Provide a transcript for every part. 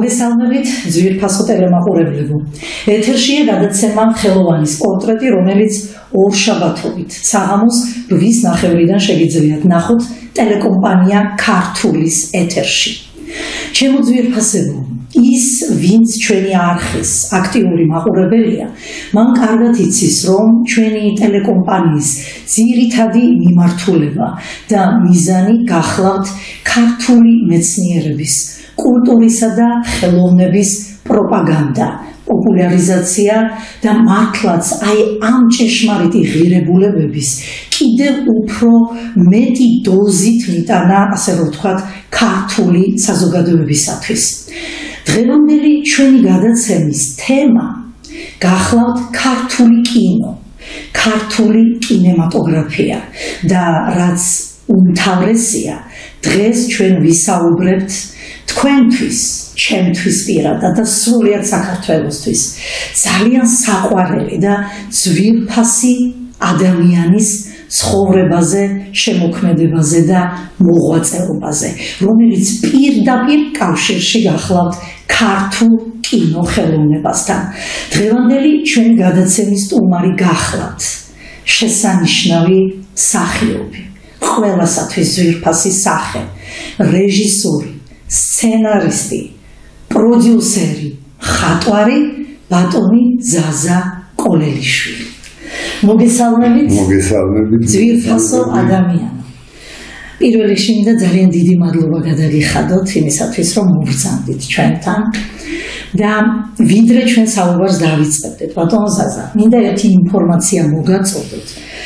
მოგესალმებით ძვირფასო ტელემაყურებლებო. ეთერშია გადაცემა ხელოვანის პორტრეტი, რომელიც ორშაბათობით საღამოს 8:30-დან შეგიძლიათ ნახოთ ტელეკომპანია ქართულის ეთერში. ჩემო ძვირფასებო, ის ვინც ჩვენი არხის აქტიური მაყურებელია, მან კარგად იცის, რომ ჩვენი ტელეკომპანიის ძირითადი მიმართულება და მიზანი გახლავთ ქართული მეცნიერების, კულტურისა და ხელოვნების პროპაგანდა, პოპულარიზაცია და მართლაც აი ამ ჭეშმარიტი ღირებულებების კიდევ უფრო მეტი დოზით მიტანა, ასე რომ ვთქვათ, ქართული საზოგადოებისათვის. დღევანდელი ჩვენი გადაცემის თემა გახლავთ ქართული კინო, ქართული კინემატოგრაფია და რაც უმთავრესია, დღეს ჩვენ ვისაუბრებთ თქვენთვის, ჩემთვის პირადად და სრულიად საქართველოსთვის ძალიან საყვარელი და ძვირფასი ადამიანის ცხოვრებაზე, შემოქმედებაზე და მოღვაწეობაზე, რომელიც პირდაპირ კავშირში გახლავთ ქართულ კინოხელოვნებასთან. დღევანდელი ჩვენი გადაცემის სტუმარი გახლავთ შესანიშნავი მსახიობი, ყველასათვის ძვირფასი სახე, რეჟისორი, სცენარისტი, პროდიუსერი, ხატვარი, ბატონი ზაზა კოლელიშვილი. მოგესალმებით ძვირფასო ადამიანო. პირველ რიგში მინდა ძალიან დიდი მადლობა გადაგიხადოთ იმისათვის, რომ მობრძანდით ჩვენთან და ვიდრე ჩვენ საუბარს დავიწყებდეთ, ბატონო ზაზა, მინდა ერთი ინფორმაცია მოგაწოდოთ,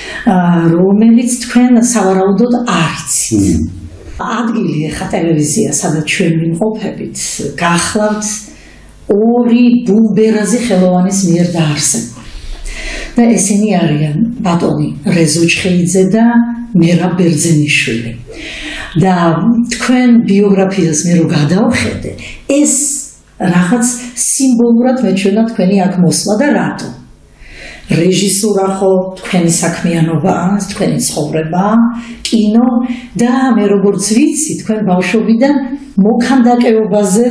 რომელიც თქვენ სავარაუდოდ არ იცით. ადგილი ახლა ტელევიზია, სადაც ჩვენ ვიმყოფებით, გახლავთ ორი ბუმბერაზი ხელოვანის მიერ დაარსებული. და ესენი არიან ბატონი რეზო ჩხეიძე და მერაბ ბერძენიშვილი. და თქვენ ბიოგრაფიას მე რო გადავხედე, ეს რაღაც სიმბოლურად მეჩვენა თქვენი აქ მოსვლა და რატო? რეჟისურა ხო თქვენი საქმიანობაა, თქვენი ცხოვრება, კინო და მე როგორც ვიცი, თქვენ ბავშვობიდან მოქანდაკეობაზე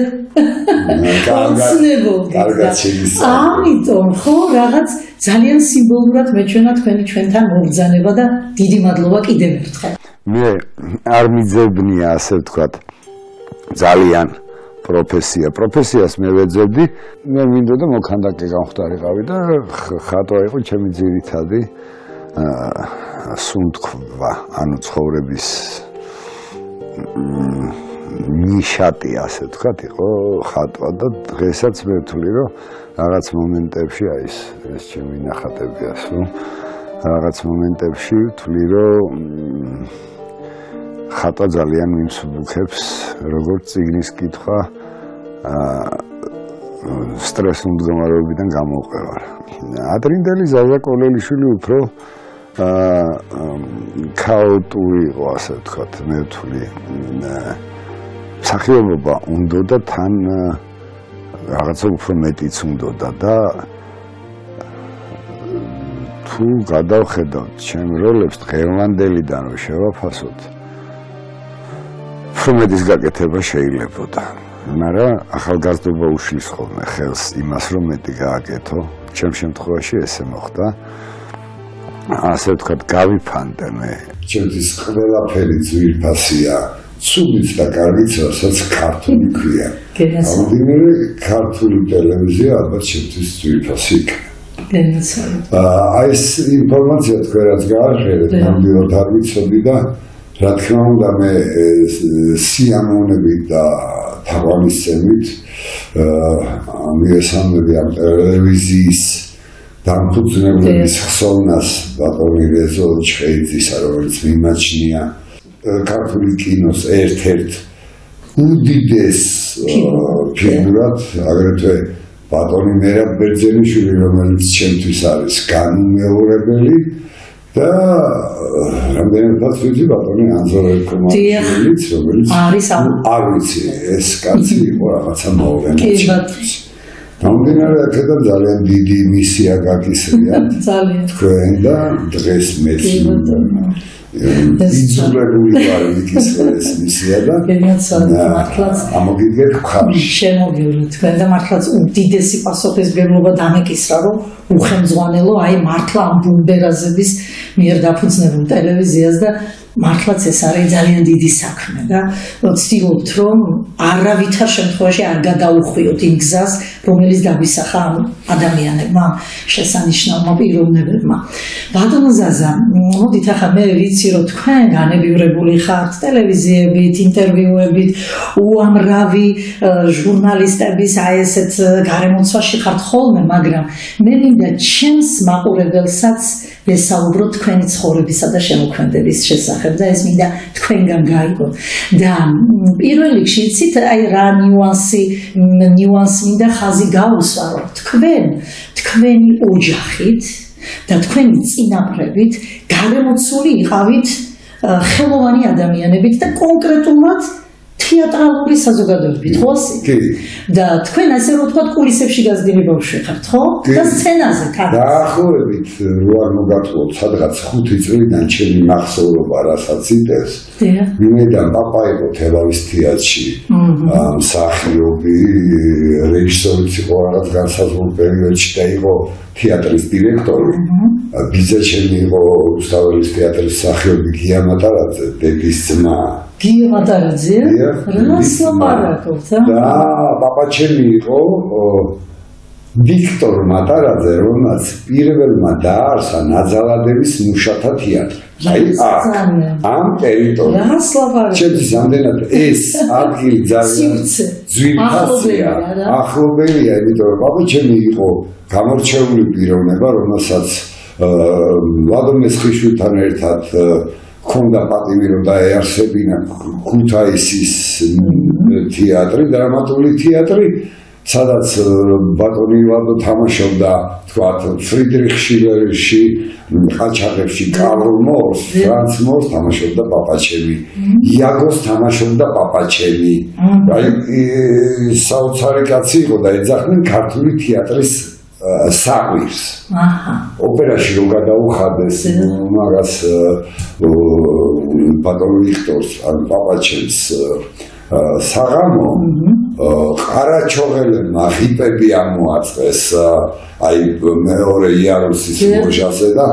ოცნებობდით. ამიტომ ხო რაღაც ძალიან სიმბოლურად მეჩვენა თქვენი ჩვენთან მობრძანება და დიდი მადლობა კიდევ ერთხელ. მე არ მიძებნია, ასე ვთქვათ, ძალიან პროფესიას მე ვეძებდი, მე მინდოდა მოქანდაკე გამხდარიყავი და ხატვა იყო ჩემი ძირითადი სუნთქვა, ანუ ცხოვრების ნიშატი, ასე ვთქვათ, იყო ხატვა და დღესაც მე ვთვლი, რომ რაღაც მომენტებში ეს ჩემი ნახატებია, რომ რაღაც მომენტებში ვთვლი, რომ ხატვა ძალიან მიმსუბუქებს, როგორც წიგნის კითხვა სტრესულ მდგომარეობიდან გამოვყევარ. ადრინდელი ზაზა კოლელიშვილი უფრო ქაოტური იყო, ასე ვთქვათ, მე ვთვლი. მსახიობობა უნდოდა თან რაღაცა უფრო მეტიც უნდოდა და თუ გადავხედავთ ჩემ როლებს დღევანდელიდან რომ შევაფასოთ, უფრო მეტის გაკეთება შეიძლებოდა. მაგრამ ახალგაზრდობა უშლის ხოლმე ხელს იმას, რომ მეტი გააკეთო. ჩემ შემთხვევაში ესე მოხდა. ასე ვთქვათ, გავიფანტე მე. ჩემთვის ყველაფერი ძვირფასია, ცუდიც და კარგიც, რასაც ქართული ქვია. ამიტომ ქართული ტელევიზია ალბათ ჩემთვის ძვირფასი იქნება. აი ეს ინფორმაცია თქვენ რაც გააჩერეთ, ნამდვილად არ ვიცოდი და რა თქმა უნდა მე სიამოვნებით და თაგვამისცემით მიესალმები ამ ტელევიზიის დამფუძნებლების ხსოვნას ბატონი რეზო ჩხეიძისა, რომელიც მიმაჩნია ქართული კინოს ერთ-ერთ უდიდეს ფიგურად, აგრეთვე ბატონი მერაბ ბერძენიშვილი, რომელიც ჩემთვის არის განუმეორებელი და რამდენადაც ვიცი ბატონი ანზორ ერქომაიშვილიც, რომელიც არ ვიცი, ეს კაცი იყო რაღაცა მოვლენაში. გამომდინარე აქედან ძალიან დიდი მისია გაკისრიათ თქვენ და დღეს მეც იძულებული ვარ ვიკისროს მისია და მართლაც ამოგიდგეთ ხარში შემოგივლით თქვენ და მართლაც უდიდესი პასუხისმგებლობა დამეკისრა რომ უხელმძღვანელო აი მართლა ამ ბუნდერაზების მიერ დაფუძნებულ ტელევიზიას და მართლაც ეს არის ძალიან დიდი საქმე და ვცდილობთ რომ არავითარ შემთხვევაში არ გადაუხვიოთ იმ გზას რომელიც დაგვისახა ამ ადამიანებმა შესანიშნავმა პიროვნებებმა ბატონო ზაზა მოდით ახლა მე ვიცი რომ თქვენ განებივრებული ხართ ტელევიზიებით ინტერვიუებით უამრავი ჟურნალისტების აი ესეთ გარემოცვაში ხართ ხოლმე მაგრამ მე მინდა ჩემს მაყურებელსაც ვესაუბროთ თქვენი ცხოვრებისა და შემოქმედების შესახებ და ეს მინდა თქვენგან გაიგო და პირველ რიგში იცით აი რა ნიუანსი მინდა ხაზი გაუსვა რომ თქვენი ოჯახით და თქვენი წინაპრებით გარემოცული იყავით ხელოვანი ადამიანებით და კონკრეტულად თეატრალური საზოგადოებით ხო ასე? კი. და თქვენ ასე რომ ვთქვათ კულისებში გაზრდილი ბავშვი ხართ, ხო? და სცენაზე ხართ. დაახლოებით რო არ მოგატყუოთ, სადღაც 5 წლიდან ჩემი მახსოვრობა რასაც იტევს. ვინაიდან პაპა იყო თელავის თეატრში, მსახიობი, რეჟისორიც იყო რაღაც განსაზღვრულ პერიოდში და იყო თეატრის დირექტორი. ბიზნესში იყო რუსთაველის თეატრის მსახიობი გია მატარაძე, დედის ძმა. გია მატარაძე? რას ლაპარაკობთ? და პაპაჩემი იყო ვიქტორ მატარაძე, რომელსაც პირველმა დაარსა ნაძალადების მუშათა თეატრი. აი ამ ტერიტორიაზე. რას ლაპარაკობთ? ჩემთვის ამდენად ეს ადგილი ძალიან ძვირფასია, ახლობელია, იმიტომ რომ პაპაჩემი იყო გამორჩეული პიროვნება, რომელსაც ლადომეს ხიშვილთან ერთად ქონდა პატივი რომ დაეარსებინა ქუთაისის თეატრი, დრამატული თეატრი, სადაც ბატონი ილანდო თამაშობდა, თქვათ, ფრიდრიხ შილერში, ყაჩაღებში კარლ მორს, ფრანც მორს თამაშობდა პაპაჩემი, იაგოს თამაშობდა პაპაჩემი. აი საოცარი კაცი იყო და ეძახდნენ ქართული თეატრის საყვირს. ოპერაში რო გადაუხადეს მაგას ბატონ ვიქტორს ან პაპაჩემს საღამო ყარაჩოღელებმა ღიპები ამოაწყეს აი მეორე იარუსის მოჟაზე და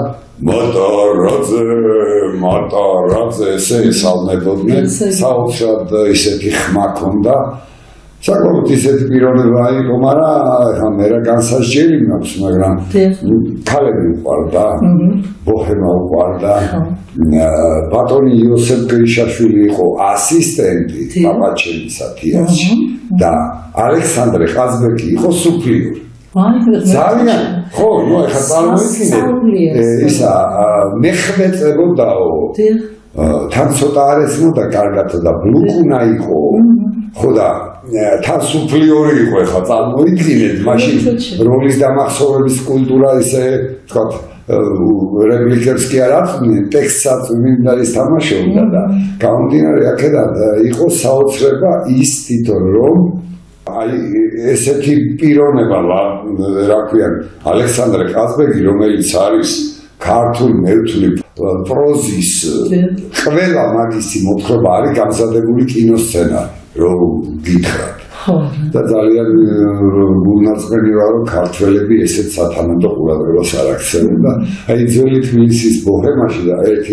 მოტოროძე ესე ესალმებოდნენ საოცრად ისეთი ხმა ქონდა საკმაოდ ისეთი პიროვნება იყო, მაგრამ მე რა განსასჯელი მაქვს, მაგრამ ქალები უყვარდა, ბოჰემა უყვარდა, ბატონი იოსებ გრიშაშვილი იყო ასისტენტი პაპაჩემისა თეატრში და ალექსანდრე ყაზბეკი იყო სუფლიორი. ძალიან ხო, ნუ ახლა წარმოიდგინეთ ისა მეხვეწებოდაო თან ცოტა არ ესმოდა კარგად და ბლუკუნა იყო ხო და თან სუფლიორი იყო ახლა წარმოიდგინეთ მაშინ როლის დამახსოვრების კულტურა ისე თქვა რეპლიკებს კი არ აწვდნენ ტექსტსაც მინდა ის თამაშობდა და გამომდინარე აქედან იყო საოცრება ის თვითონ რომ აი ესეთი პიროვნება რა ქვია ალექსანდრე ყაზბეგი რომელიც არის ქართული მერტული პროზის ყველა მაგისი მოთხრობა არის გამზადებული კინოსცენარი რომ გითხრათ და ძალიან გულნაწყენი ვარ რომ ქართველები ესეთ სათანადო ყურადღებას არ აქცევენ და აი ძველი თბილისის ბოჰემაში და ერთ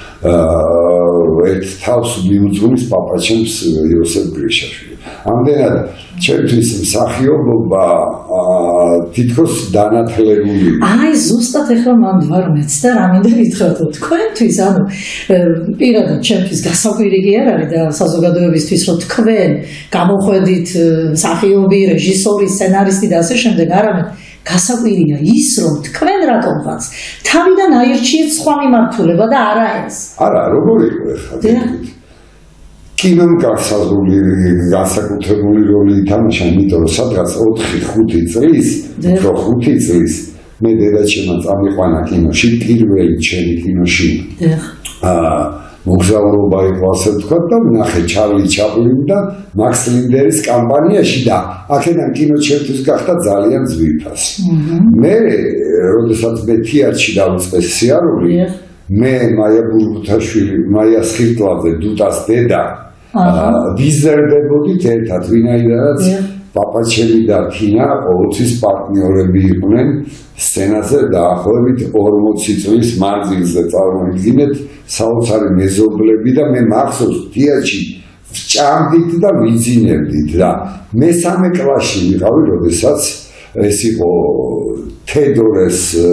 თავს მიუძღვნის პაპაჩემს იოსებ გრიშაშვილი ამდენად ჩემთვის მსახიობობა თითქოს დანათლებული აი ზუსტად ახლა მან ვარ მეც და რა მინდა გითხრათ თქვენთვის ანუ პირადად ჩემთვის გასაკვირი კი არ არის და საზოგადოებისთვის რომ თქვენ გამოხვედით მსახიობი, რეჟისორი, სცენარისტი და ასე შემდეგ არამედ გასაკვირია ის რომ თქვენ რატომღაც თავიდან აირჩიეთ სხვა მიმართულება და არა ეს არა როგორ იყო ახლა კინომ განსაკუთრებული როლი ითამაშა, იმიტომ რომ სადღაც 4-5 წლის, უფრო 5 წლის მე დედაჩემმა წამიყვანა კინოში, პირველი ჩემი კინოში. მოგზაურობა იყო ასე ვთქვათ და ვნახე ჩარლი ჩაპლინი და მაქს ლინდერის კამპანიაში და აქედან კინო ჩემთვის გახდა ძალიან ძვირფასი. მე, როდესაც მე თეატრში დავიწყე სიარული მე მაია ბურბუთაშვილი, მაია სხირტლაძე, დუტას დედა ვიზერდებოდით ერთად, ვინაიდანაც პაპაჩელი და თინა ყოველთვის პარტნიორები იყვნენ სცენაზე დაახლოებით 40 წლის მანძილზე წარმოიდგინეთ საოცარი მეზობლები და მე მახსოვს თეატრში ვჭამდით და ვიძინებდით და მესამე კლასში ვიყავი, როდესაც ეს იყო თედორე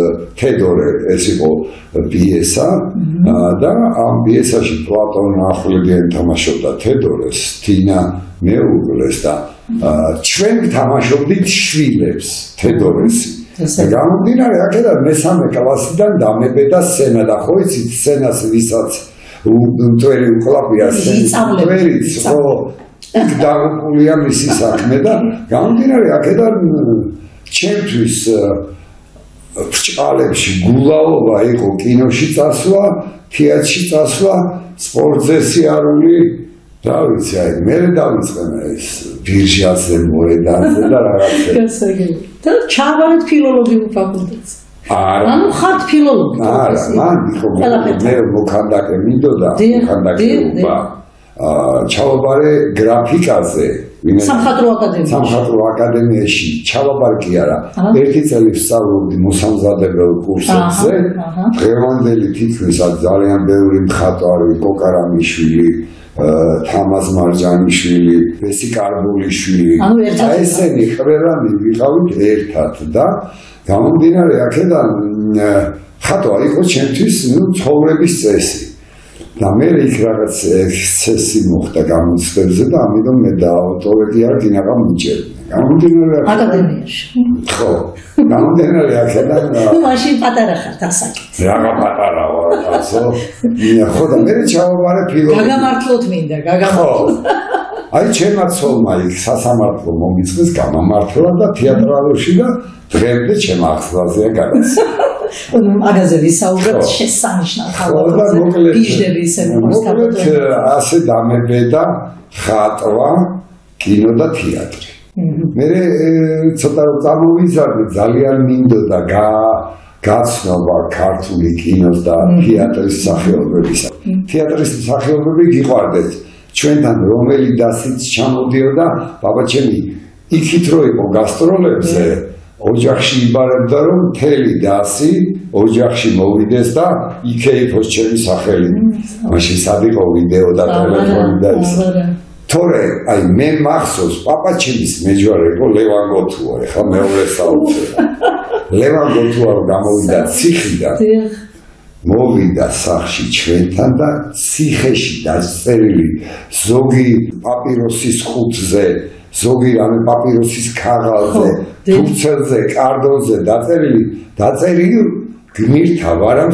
ეს იყო პიესა და ამ პიესაში პლატონ ახვლედიანი თამაშობდა თედორეს, თინა მეუღლეს და ჩვენ თამაშობდით შვილებს თედორესი. გამომდინარე აქედან მესამე კლასიდან დამებედა სცენა და ხო იცით სცენას ვისაც მტვერი უკლაპია სცენით ხო დაღუპულია მისი საქმე და გამომდინარე აქედან ჩემთვის ბრჭყალებში გულაობა იყო კინოში წასვლა, თეატრში წასვლა, სპორტზე სიარული რა ვიცი, აი მე დავიწყე ეს ბირჟაზე, მოედანზე და რაღაცა. გასაგები. და ჩავარეთ ფილოლოგიურ ფაკულტეტზე. ანუ ხართ ფილოლოგი. არა, მან იყო მე მოქანდაკე მინდოდა, მოქანდაკეობა. ჩავაბარე გრაფიკაზე. სამხატვრო აკადემიაში ჩავაბარ კი არა. ერთი წელი ვსწავლობდი მოსამზადებელ კურსებზე. დღევანდელი თითქმის ძალიან ბევრი მხატვარი, კოკარამიშვილი, თამაზ მარჯანიშვილი, ბესი კარბულიშვილი. ესენი ყველანი ვიყავით ერთად და გამომდინარე აქედან ხატვა იყო ჩემთვის ცხოვრების წესი. და მე იქ რაღაც ექსცესი მოხდა გამოცდებზე და ამიტომ მე დავტოვე კი არ გინაღა მიჭერდი. გამომდინარე აკადემიაში. ხო. გამომდინარე აქედან ნუ მაშინ პატარა ხართ ასაკით. რაღა პატარა ვარ, კაცო. ხო და მე ჩავაბარე ფილოლოგი. გაგამართლოთ მინდა, გაგამართლოთ. აი ჩემმა ცოლმა იქ სასამართლო მომიწყეს გამამართლა და თეატრალურში და დღემდე ჩემ ახსნაზეა გადაცა. მაგაზე ვისაუბრებთ შესანიშნავ ხალხზე. გიჟდები ისე მოკლედ ასე დამებედა ხატვა, კინო და თეატრი. მე ცოტა წამოვიზარდე, ძალიან მინდოდა გაცნობა ქართული კინოს და თეატრის სახეობებისა. თეატრის სახეობები გიყვარდეთ. ჩვენთან რომელი დასიც ჩამოდიოდა, ბაბაჩემი იქით რო იყო გასტროლებზე, ოჯახში იბარებდა რომ მთელი დასი ოჯახში მოვიდეს და იქეიფოს ჩემი სახელი. მაშინ სად იყო ვიდეო და ტელეფონი და ის. თორე აი მე მახსოვს პაპაჩემის მეჯვარე იყო ლევან გოთუა, ეხლა მეორე საოცრია. ლევან გოთუა გამოვიდა ციხიდან. მოვიდა სახში ჩვენთან და ციხეში დაწერილი ზოგი პაპიროსის ხუთზე, ზოგი რამე პაპიროსის ქაღალზე, ფურცელზე, კარდონზე დაწერილი გმირთა ვარამს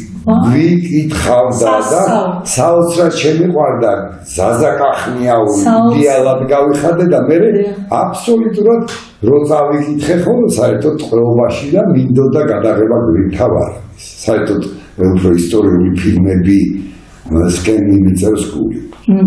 ვიკითხავდა და საოცრად შემიყვარდა ზაზაკახნიაული იდეალად გავიხადე და მე აბსოლუტურად რო წავიკითხე ხოლმე საერთოდ ტყვეობაში და მინდოდა გადაღება გმირთა ვარამის. საერთოდ უფრო ისტორიული ფილმები სკენი მიწერს გული.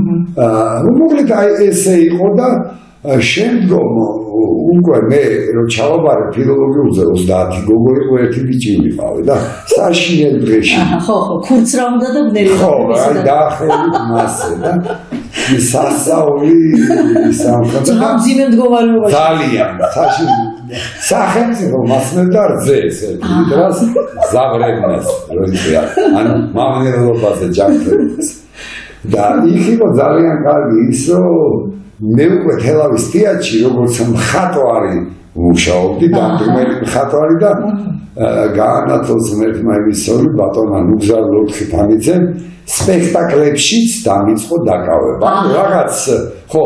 მოკლედ აი ესე იყო და შემდგომ უკვე მე რო ჩავაბარე ფილოლოგიურზე 30 გოგო იყო ერთი ბიჭი ვიყავი და საშინელ დღეში. ხო, ქურც რა უნდა და ბნელი. ხო, აი დაახელით მასე და სასაული სამხატვრო. ძამძიმე მდგომარეობაში. ძალიან საშინელი. სახელმწიფო მასმევდა რძეს ერთი დროს ზავრებნას როიწია. ანუ მამნელობაზე ჯანმრთელობას. და იქ იყო ძალიან კარგი ის რომ მე უკვე თელავის თეატრში როგორც მხატვარი მუშაობდი, დამდგმელი მხატვარი და გაანათლოს ღმერთმა იმისორი ბატონა ნუგზარ ლოთხიფანიძემ სპექტაკლებშიც დამიწყო დაკავება. რაღაც ხო,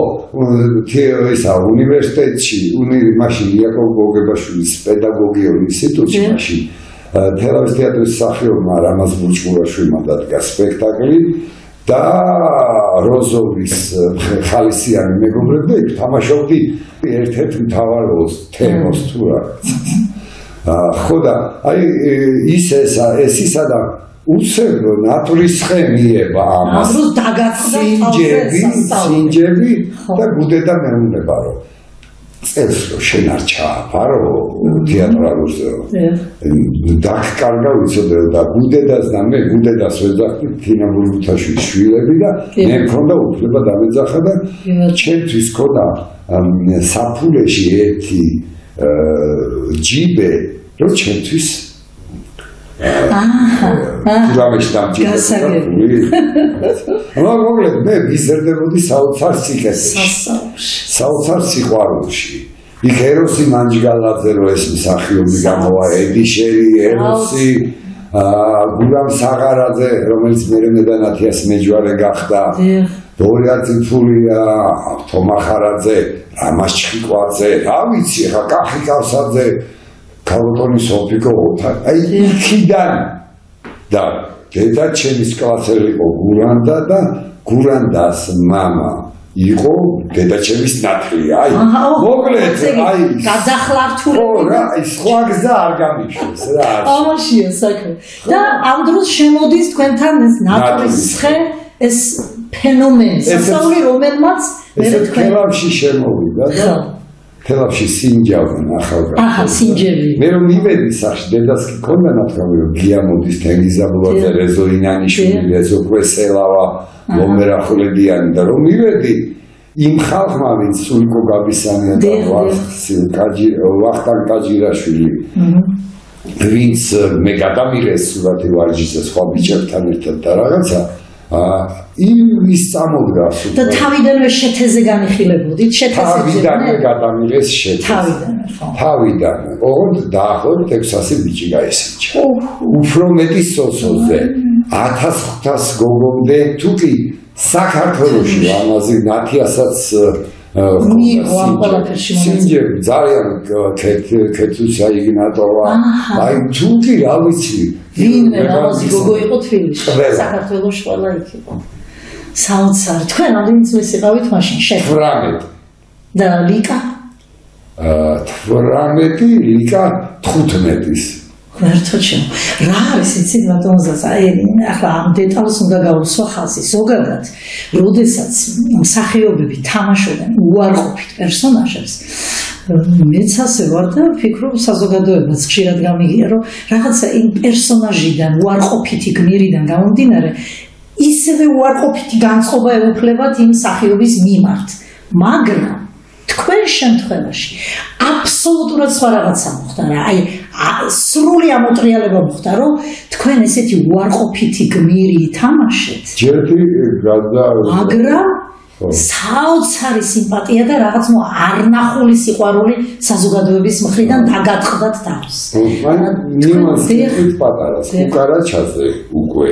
ისა უნივერსიტეტში, მაშინ იაკობ გოგებაშვილის პედაგოგიურ ინსტიტუტში მაშინ თელავის თეატრის მსახიობმა რამაზ ბურჭყურაშვილმა დადგა სპექტაკლი და როზოვის ხალისიანი მეგობრები და იქ თამაშობდი ერთ-ერთ მთავარ როლს, თემოს თუ რაღაცას. ხო და აი ეს ისა და უცებ ნატურისხე მიება ამას. სინჯები და გუდე და მეუნება რომ წელს რომ შენ არ ჩააფარო თეატრალურზე დაგკარგა ვიცოდე და გუდედას და მე გუდედას ვეძახდი თინა ბურბუთაშვილის შვილები და მე მქონდა უფლება დამეძახა და ჩემთვის ქონდა საფულეში ერთი ჯიბე რომ ჩემთვის რამეში დამჭირდა მოკლედ მე ვიზრდებოდი საოცარ სიკეთეში საოცარ სიყვარულში იქ ეროსი მანჯგალაძე რო ეს მსახიობი გამოვა ედიშერი ეროსი გურამ საღარაძე რომელიც მერემედანათიას მეჯვარე გახდა დორია წიფულია თომა ხარაძე რამას ჩხიკვაძე რა ვიცი ხა კახი კავსაძე ქალბატონი სოფიკო აი იქიდან და დედა ჩემის კლასელი იყო გურანდა და გურანდას მამა იყო დედა ჩემის ნათლია აი მოკლედ აი გადახლართული ხო რა აი სხვა გზა არ გამიშვეს რა ამაშია საქმე და ამ დროს შემოდის თქვენთან ეს ნატურის ცხე ეს ფენომენი სასწაული რომელმაც მე თქვენ ხელავში შემოვიდა და ხელავში სინჯავდნენ ახალგაზრდა აჰა სინჯები მე რომ მივედი სახში დედას კი ქონდა ნათქვამი რომ გიამოდის თენგიზაბლაძე რეზო ინანიშვილი რეზო კვესელავა ლომერახულებიანი და რომ მივედი იმ ხალხმა ვინც სულიკო გაბისანია და ვახტანგ კაჯირაშვილი ვინც მე გადამიღეს სურათი ვარჯიშზე სხვა ბიჭებთან ერთად და რაღაცა ის წამოდგა და თავიდანვე შეთეზე განიხილებოდით შეთეზე თავიდანვე გადამიღეს შეთეზე თავიდანვე ოღონდ დაახლოებით 600 ბიჭი გაესიჭა უფრო მეტი სოციოზე 1500 გოგონდე თუ კი საქართველოში ამაზე ნათიასაც მიიღო ამ ყველაფერში სინჯები ძალიან ქეთუსა იგნატოვა აი თუ კი რა ვიცი ვინმე რამაზი გოგო იყო თბილისში საქართველოში ყველა იქ იყო საოცარი თქვენ ამდენიც ვისიყავით მაშინ 18 და ლიკა 18 ლიკა 15-ის ღმერთო ჩემო რა არის იცით ბატონზას აი ახლა ამ დეტალს უნდა გავუსვა ხაზი ზოგადად როდესაც მსახიობები თამაშობენ უარყოფით პერსონაჟებს მეც ასე ვარ და ვფიქრობ საზოგადოებაც ხშირად გამიგია რომ რაღაცა იმ პერსონაჟიდან უარყოფითი გმირიდან გამომდინარე ისევე უარყოფითი განწყობა ეუფლებათ იმ მსახიობის მიმართ მაგრამ თქვენ შემთხვევაში აბსოლუტურად სხვა რაღაცა მოხდა რა აი სრული ამოტრიალება მოხდა რომ თქვენ ესეთი უარყოფითი გმირი ითამაშეთ ჯერდი გადა მაგრამ საოცარი სიმპათია და რაღაც არნახული სიყვარული საზოგადოების მხრიდან დაგატყდათ თავს ნიმანსი პატარა სკუკარაჩაზე უკვე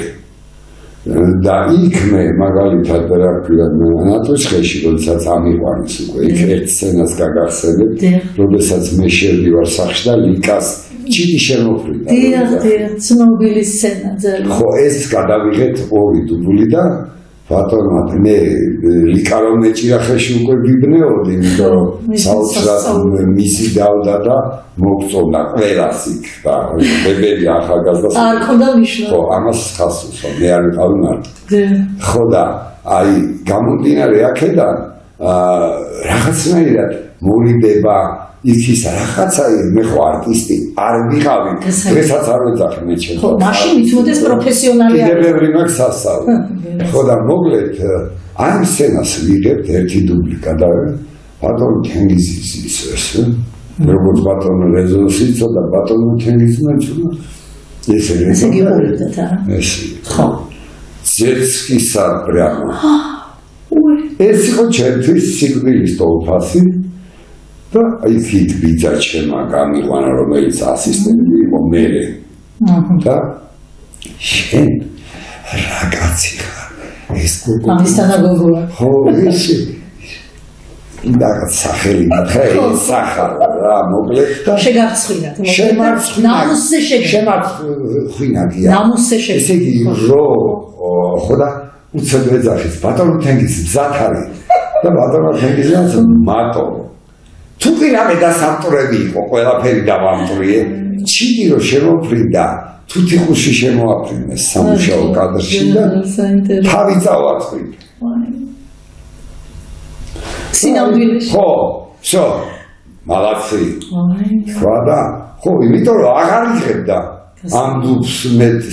და იქმე მაგალითად რა ქვია ნატოჩხეში როდესაც ამიყვანეს უკვე იქ ერთ სცენას გაგახსენებთ როდესაც მე შევდივარ სახში და ლიკას ჭიდი შემოფრინდა დიახ ცნობილი სცენა ძალიან ხო ეს გადავიღეთ ორი დუბლი და ბატონო მე ლიკა რომ მეჭირახეში უკვე ვიბნეოდი იმიტომ რომ საოცრად მისი დავდა და მოგწონდა ყველას იქ და ბებერი ახალგაზრდა არ ქონდა მნიშვნელობა ხო ამას ხასუსო მე არ ვიყავი მარტო ხო და აი გამომდინარე აქედან რაღაცნაირად მორიდება იქის რაღაცა მე ხო არტისტი არ ვიყავი დღესაც არ ვეძახი მე ჩემს ხო მაშინ ითუდეს პროფესიონალი კიდევ ბევრი მაქვს სასწავლო ხო და მოკლედ ამ სცენას ვიღებთ ერთი დუბლი გადავიღეთ ბატონო თენგიზის ეს როგორც ბატონო რეზოსი და ბატონო თენგიზმა ესე გიყურებდათ არა ესე ხო ზეცკისა პრямо ეს იყო ჩემთვის სიკვდილის ტოლფასი და იქით ბიძა ჩემა გამიყვანა რომელიც ასისტენტი იყო მერე და შენ რა კაცი ხარ ეს გოგო ამისთანა გოგოა ხო ისე რაღაც სახელი სახარ რა მოკლედ და შეგარცხვინათ შემარცხვინა ნამუსზე შემარცხვინა ნამუსზე ესე იგი რო ხო და უცებ ეძახის ბატონო თენგიზი მზად არის და ბატონო თენგიზი მარტო თუ კი რამე დასამტვრები იყო ყველაფერი დავამტვრიე ჩიტი რო შემოფრინდა თუთიყუში შემოაფრინეს სამუშაო კადრში და თავი წავაწყდი სინამდვილეში ხო შო მალაცი სხვა და ხო იმიტომ რომ აღარ იღებდა ამ ჯგუფს მეტს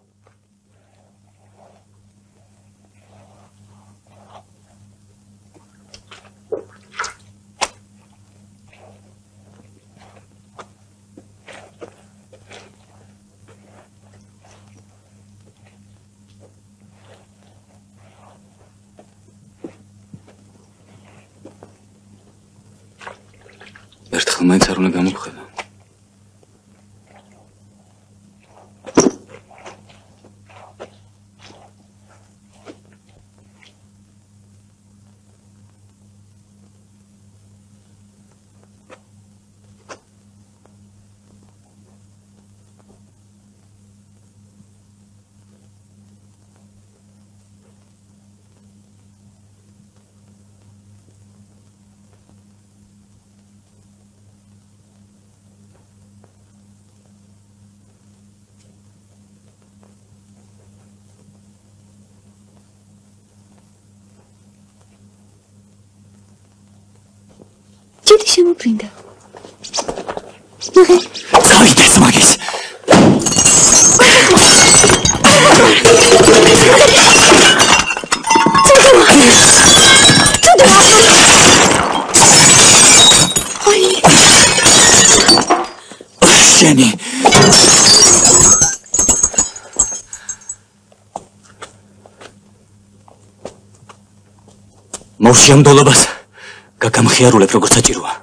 ერთხელ მაინც არ უნდა გამოგხედა. Citi შემოფრინდა. ნახე. გავიდეს მაგის. შენი მოვშემდოლობას გაგამხიარულებ როგორც საჭიროა.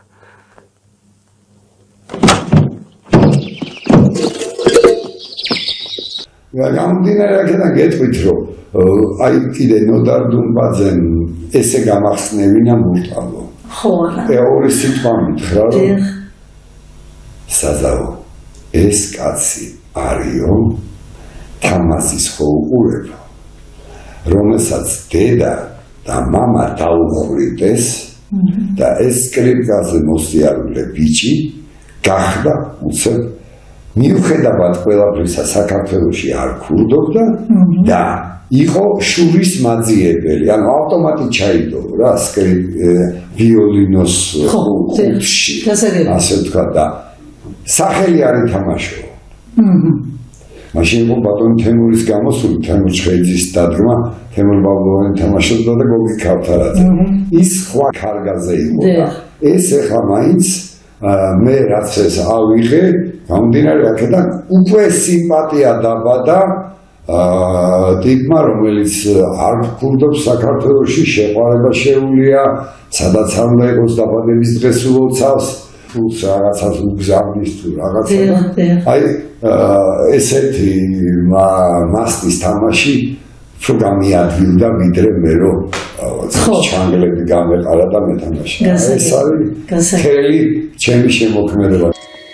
გამომდინარე აქედან გეტყვით რომ აი კიდე ნოდარ დუმბაძემ ესე გამახსნევინა მურტალო. ხო არა. ორი სიტყვა მითხრა რომ საზაო ეს კაცი არიო თამაზის ხო უყურებო რომელსაც დედა და მამა დაუხვრიტეს და ეს სკრიპკაზე მოსიარულე ბიჭი გახდა უცებ მიუხედავად ყველაფრისა საქართველოში არ ქურდობდა და იყო შურის მაძიებელი ანუ ავტომატით ჩაიდო რა ვიოლინოს ხუთში ასე ვთქვა და სახელი არ ითამაშო მაშინ იყო ბატონ თემურის გამოსული თემურ ჩხეიძის დადგმა თემურ ბაბლოვანი თამაშობდა და გოგი ქავთარაძე ის სხვა კარგაზე იყო და ეს ახლა მაინც მე რაც ეს ავიღე გამომდინარე აქედან უკვე სიმპათია დაბადა ტიპმა რომელიც არ ქურდობს საქართველოში შეყვარება შეუულია სადაც არ უნდა იყოს დაბადების დღეს უოცავს თულს რაღაცას უგზავნის თუ რაღაცა აი ესეთი მასტის თამაში უფრო გამიადვილდა ვიდრე მე რომ ჩანგლები გამეყარა და მეთამაშე ეს არის მთელი ჩემი შემოქმედება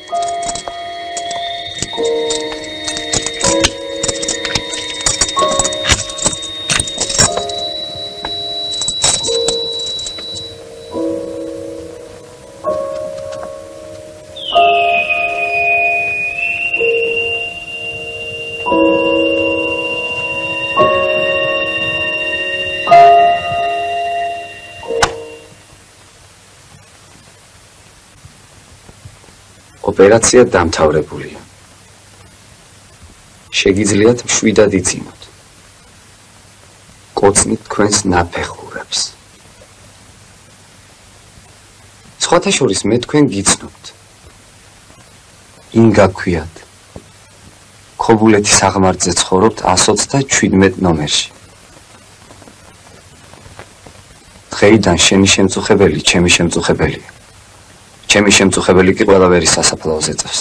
ოპერაცია დამთავრებულია. შეგიძლიათ მშვიდად იცინოთ. კოცნით თქვენს ნაფეხურებს. სხვათა შორის მე თქვენ გიცნობთ. ინგა ქვიათ. ქობულეთის აღმართზე ცხოვრობთ 127 ნომერში. დღეიდან შენი შემწუხებელი ჩემი შემწუხებელია. ჩემი შემწუხებელი კი ყველაფერი სასაფლაოზე წევს.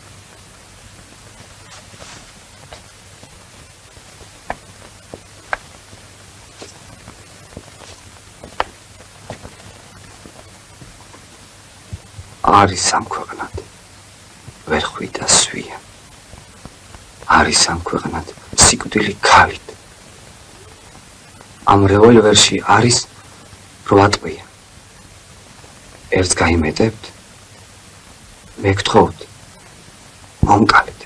არის ამ ქვეყნად ვერ ხვიდა სვია. არის ამ ქვეყნად სიკვდილი ქალით. ამ რევოლვერში არის 8 ტყვია. ერთს გაიმეტებთ მე გთხოვთ მომკალეთ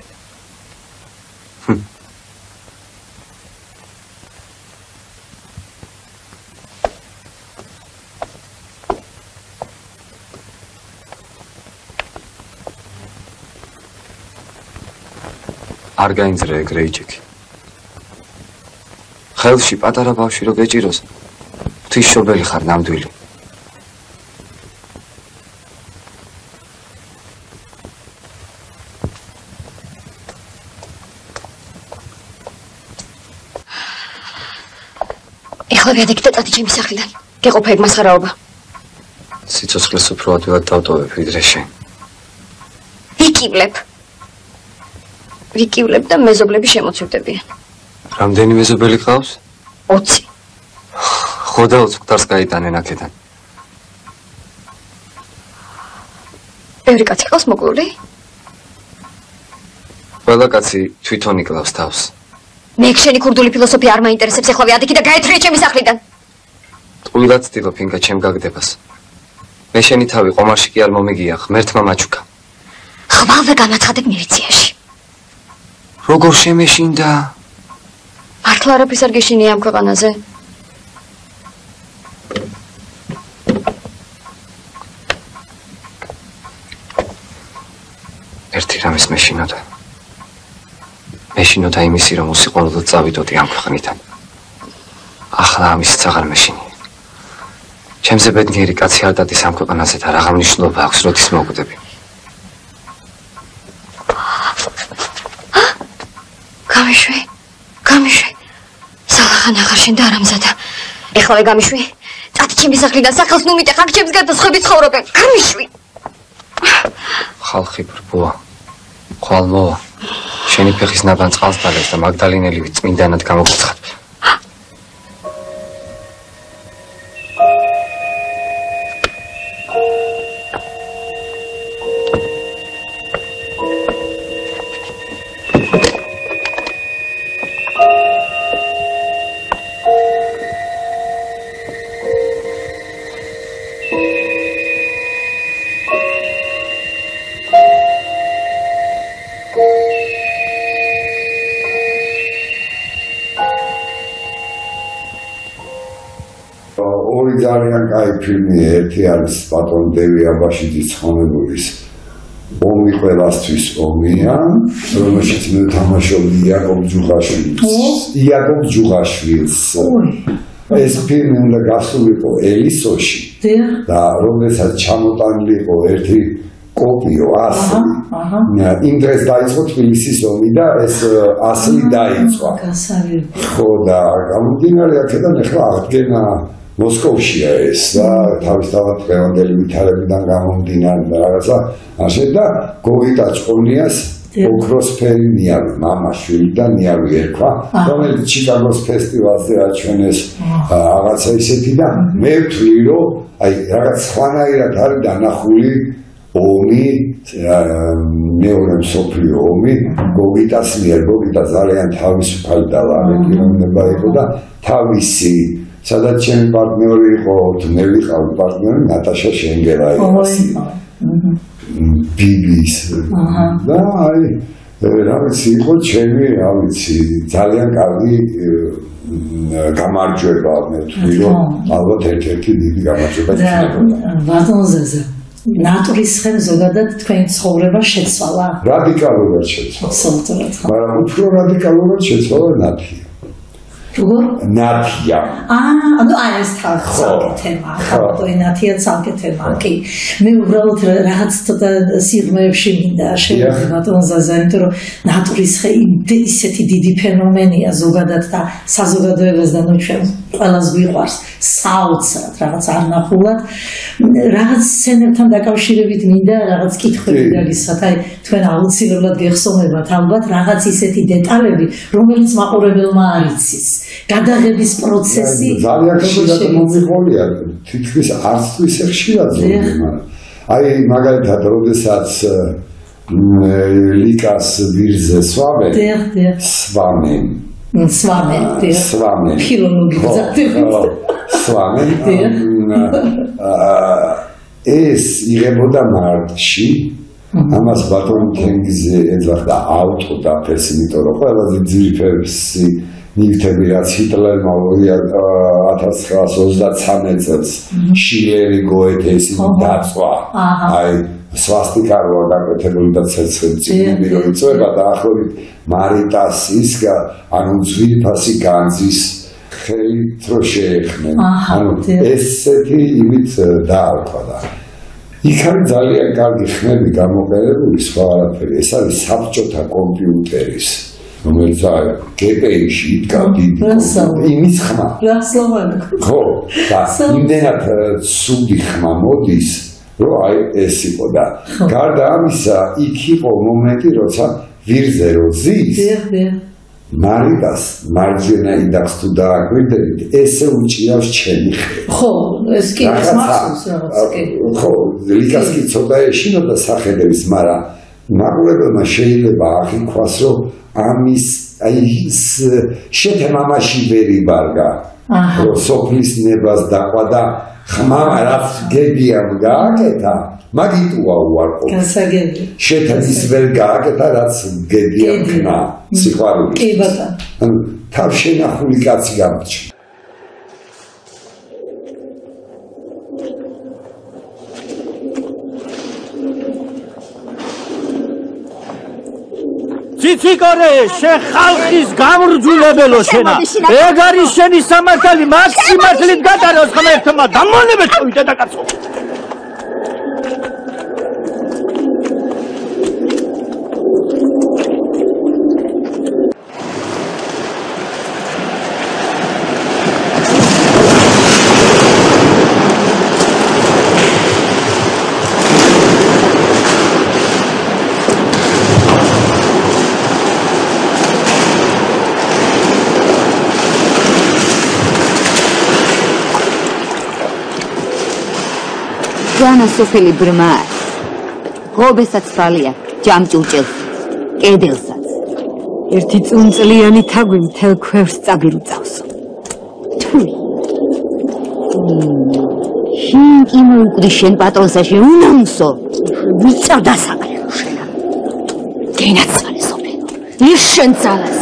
არ გაინძრე ეგრე იჭიქი. ხელში პატარა ბავშვი რო გეჭიროს, ღვთისმშობელი ხარ ნამდვილი. ეხლა ვიადექი და წადი ჩემი სახლიდან. გეყოფა ეგ მასხარაობა. სიცოცხლეს უფრო ადვილად დავტოვებ, ვიდრე შენ. ვიკივლებ და მეზობლები შემოცივდებიან. რამდენი მეზობელი ყავს? 20. ხო და 20 მკვდარს გაიტანენ აქედან. ბევრი კაცი ყავს მოკლული? ყველა კაცი თვითონ იკლავს თავს. მე შენი ქურდული ფილოსოფია არ მაინტერესებს, ეხლა ვიადექი და გაეთრიე ჩემი სახლიდან. ტყუილად ცდილობ ინგა ჩემ გაგდებას. მე შენი თავი ყომარში კი არ მომიგია, ღმერთმა მაჩუქა. ხვალვე განაცხადებ მილიციაში. როგორ შემეშინდა? მართლა არაფერს არ გეშინია ამ ქვეყანაზე? ერთი რამის მეშინოდა. მეშინოდა იმისი, რომ უსიყვარულოდ წავიდოდი ამ ქვეყნიდან. ახლა ამისიც აღარ მეშინია. ჩემზე ბედნიერი კაცი არ დადის ამ ქვეყანაზე და რაღა მნიშვნელობა აქვს, როდის მოვკვდები. გამიშვი. სალახან აღარ შენდა არამზადა. ეხლა გამიშვი. წადი ჩემი სახლიდან, სახელს ნუ მიტეხ, აქ ჩემს გარდა სხვები ცხოვრობენ. გამიშვი. ხალხი ბრბოა. ხვალმოა. შენი ფეხის ნაბან წყალს დალევს და მაგდალინელივი წმინდანად გამოგიცხად. ძალიან კაი ფილმია, ერთი არის პატრონ დევი აბაშიძის ცხონებულის ომი ყველასთვის ომია, რომელშიც მე თამაშობდი იაკობ ჯუღაშვილს. ეს ფილმი უნდა გასულიყო ელისოში და რომელსაც ჩამოტანილი იყო ერთი კოპიო ასლი. იმ დღეს დაიწყო თბილისის ომი და ეს ასლი დაიწვა. ხო და გამომდინარე აქედან ახლა აღდგენა მოსკოვშია ეს და თავისთავად დღევანდელი ვითარებიდან გამომდინარე რაღაცა ასე და გოგიტა ჭყონიას ოქროსფერი ნიავი, მამაშვილი და ნიავი ერქვა, რომელიც ჩიკაგოს ფესტივალზე აჩვენეს რაღაცა ისეთი და მე ვთვლი, რომ აი რაღაც სხვანაირად არის დანახული ომი, მეორე მსოფლიო ომი გოგიტას მიერ. გოგიტა ძალიან თავისუფალი და ლამეკიროვნება იყო და თავისი სადაც ჩემი პარტნიორი იყო, მე ვიყავი პარტნიორი ნატაშა შენგელაიასი. ბიბის. და აი, რა ვიცი, იყო ჩემი, რა ვიცი, ძალიან კარგი გამარჯვება, მე ვთვლი, რომ ალბათ ერთ-ერთი დიდი გამარჯვება იქნებოდა. ბატონზეზე. ნატურის ხემ ზოგადად თქვენი ცხოვრება შეცვალა? რადიკალურად შეცვალა. აბსოლუტურად. მაგრამ უფრო რადიკალურად შეცვალა ნათია. როგორ? ნათია. ანუ ეს თავი თემა, ხალხური ნათია ცალკე თემა. კი. მე უბრალოდ რაღაც ცოტა სიღრმეებში მინდა შევიდე ბატონზაზე, იმიტომ რომ ნატურის ხე ისეთი დიდი ფენომენია ზოგადად და საზოგადოებას და ნუ ჩვენ ყველას გვიყვარს საოცრად რაღაც არნახულად. რაღაც სცენებთან დაკავშირებით მინდა რაღაც კითხვები გაგისვათ. აი თქვენ აუცილებლად გეხსოვებათ ალბათ რაღაც ისეთი დეტალები, რომელიც მაყურებელმა არ იცის. გადაღების პროცესი ძალიან ხშირად მომიყოლია, თითქმის არც თუ ისე ხშირად ზოგადად. აი მაგალითად, როდესაც ლიკას ვირზე swamენ. ფილონური გზატებით. ეს იღებოდა მარტში. ამას ბატონ თენგიზე ეძახდა ავტო და ფერს, იმიტომ რომ ყველაზე ძირფერსი ნივთები რაც ჰიტლერმა 1923 წელს შილერი გოეთეს დაწვა. აი სვასტიკა როა გაკეთებული და ცეცხლი რო იწვება დაახლოებით მარიტას ის ანუ ძვირფასი განძის ხელით რო შეეხნენ ანუ ესეთი იმით დაარქვა და იქ არის ძალიან კარგი ხმები გამოყენებული სხვა არაფერი ეს არის საბჭოთა კომპიუტერის რომელიც GPI-ში იდგა დიდი იმის ხმა ხო და იმდენად ცუდი ხმა მოდის რომ აი ეს იყო და გარდა ამისა იქ იყო მომენტი როცა ვირზე რო ზის მარიტას მარჯვენა ინდაქს თუ დააკვირდებით ესე უჭირავს ჩემი ხე ხო ეს კი მახსოვს რაღაც კი ხო ლიკას კი ცოტა ეშინოდა სახედების მაგრამ მაყურებელმა შეიძლება აღიქვას რომ ამის აი შეთემამაში ვერ იბარგა რომ სოფლის ნებას დაყვა და ხმა რაც გებიამ გააკეთა მაგიტუა უარყოფს გასაგები შეთემის ვერ გააკეთა რაც გებიამ ხმა სიყვარული კი ბატონო თავშენახული კაცი გამარჩა ციციკორე შეხალხის გამრჯულებელო შენა ეგ არის შენი სამართალი მაქსიმალით გატაროს ღმერთმა დამონებეთ წავიდე და კაცო Joana Sofeli brma. Ღობესაც ფალია, ჯამჭურჭელს, კედელსაც. ერთი წუნწლიანი თაგვი მთელ ქვევს წაბირუწავს. თუი. შინკი მოუკვდი შენ პატრონსაში უნამსო. მიწავ დასაყრელო შენა. გენაცვალე სოფელო. ის შენ ძალას.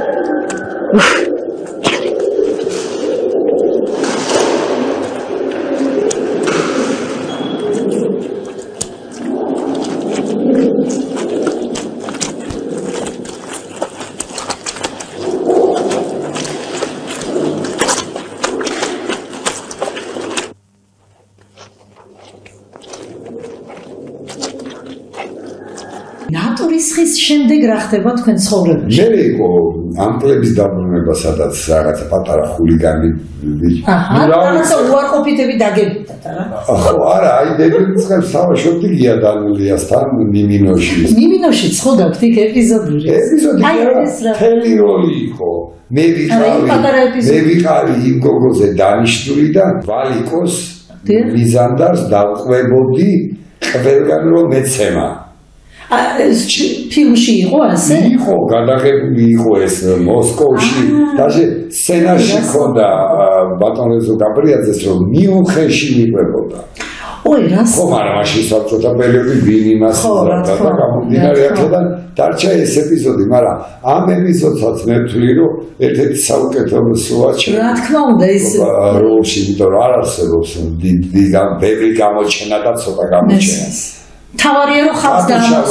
შემდეგ რა ხდება თქვენ ცხოვრებაში? მე იყო ამ კლუბის დაბრუნება, სადაც რაღაცა პატარა ხულიგანი რაღაცა უარყოფითები დაგებდათ რა. ხო, არა, აი დებიწყებს სავაშოთი გიადანულიასთან ნიმინოში. ნიმინოში ცხოდავთ იქ ეპიზოდური. აი ეს რა. თელი როლი იყო. მე ვიყავი იმ გოგოზე დანიშნული და ვალიკოს მიზანდარს დავყვებოდი ყველგან რომ მეცემა. ფილმში იყო ასე? იყო, გადაღებული იყო ეს მოსკოვში. даже სცენარში ქონდა ბატონეზო გაბრიაძეს რომ მიუნხენში მიყვებოდა. ой, რას? ხო, მაგრამ მაშინ საბჭოთა პერიოდი ვინ იმას და გამომდინარე აქედან დარჩა ეს ეპიზოდი, მაგრამ ამ ეპიზოდსაც მე ვთვლი რომ ერთ-ერთი საუკეთესოა ჩემ. რა თქმა უნდა ის როლში, იმიტომ რომ არ არსებობს ბევრი გამოჩენა და ცოტა გამოჩენა. თავარია რომ ხალხს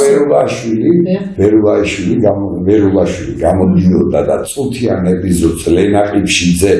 ვერულაშვილი გამოდიოდა და წუთიან ეპიზოდს ლენა ყიფშიძე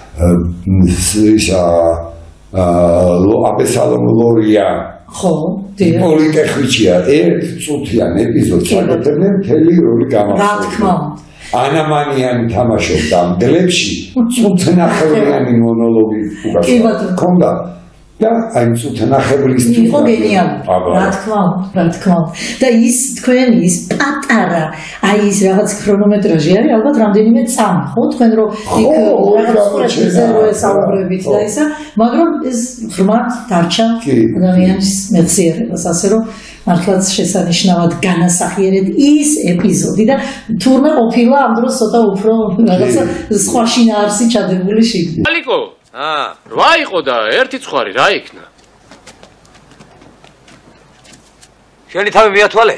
აბესალომ ლორია ხო პოლიტექნიკია ერთ წუთიან ეპიზოდს აკეთებდნენ მთელი როლი გამახსოვდა რა თქმა უნდა ანამანიანი თამაშობდა ამ გლებში წუთნახევრიანი მონოლოგი ჰქონდა და აი წუთნახევრის იყო გენიალური რა თქმა უნდა და ის თქვენ ის პატარა აი ის რაღაც ქრონომეტრაჟი არის ალბათ რამდენიმე წამი ხო თქვენ რომ იქ რაღაც საუბრებით და ისა მაგრამ ეს ღრმად დარჩა ადამიანის მეციერებას ასე რომ მართლაც შესანიშნავად განასახიერეთ ის ეპიზოდი და თურმე ყოფილა ამ დროს ცოტა უფრო რაღაცა სხვა შინაარსი ჩადებული შიგნით ალიკო რა იყო და ერთი ცხარი რა იქნა? შენი თავი მიათვალე?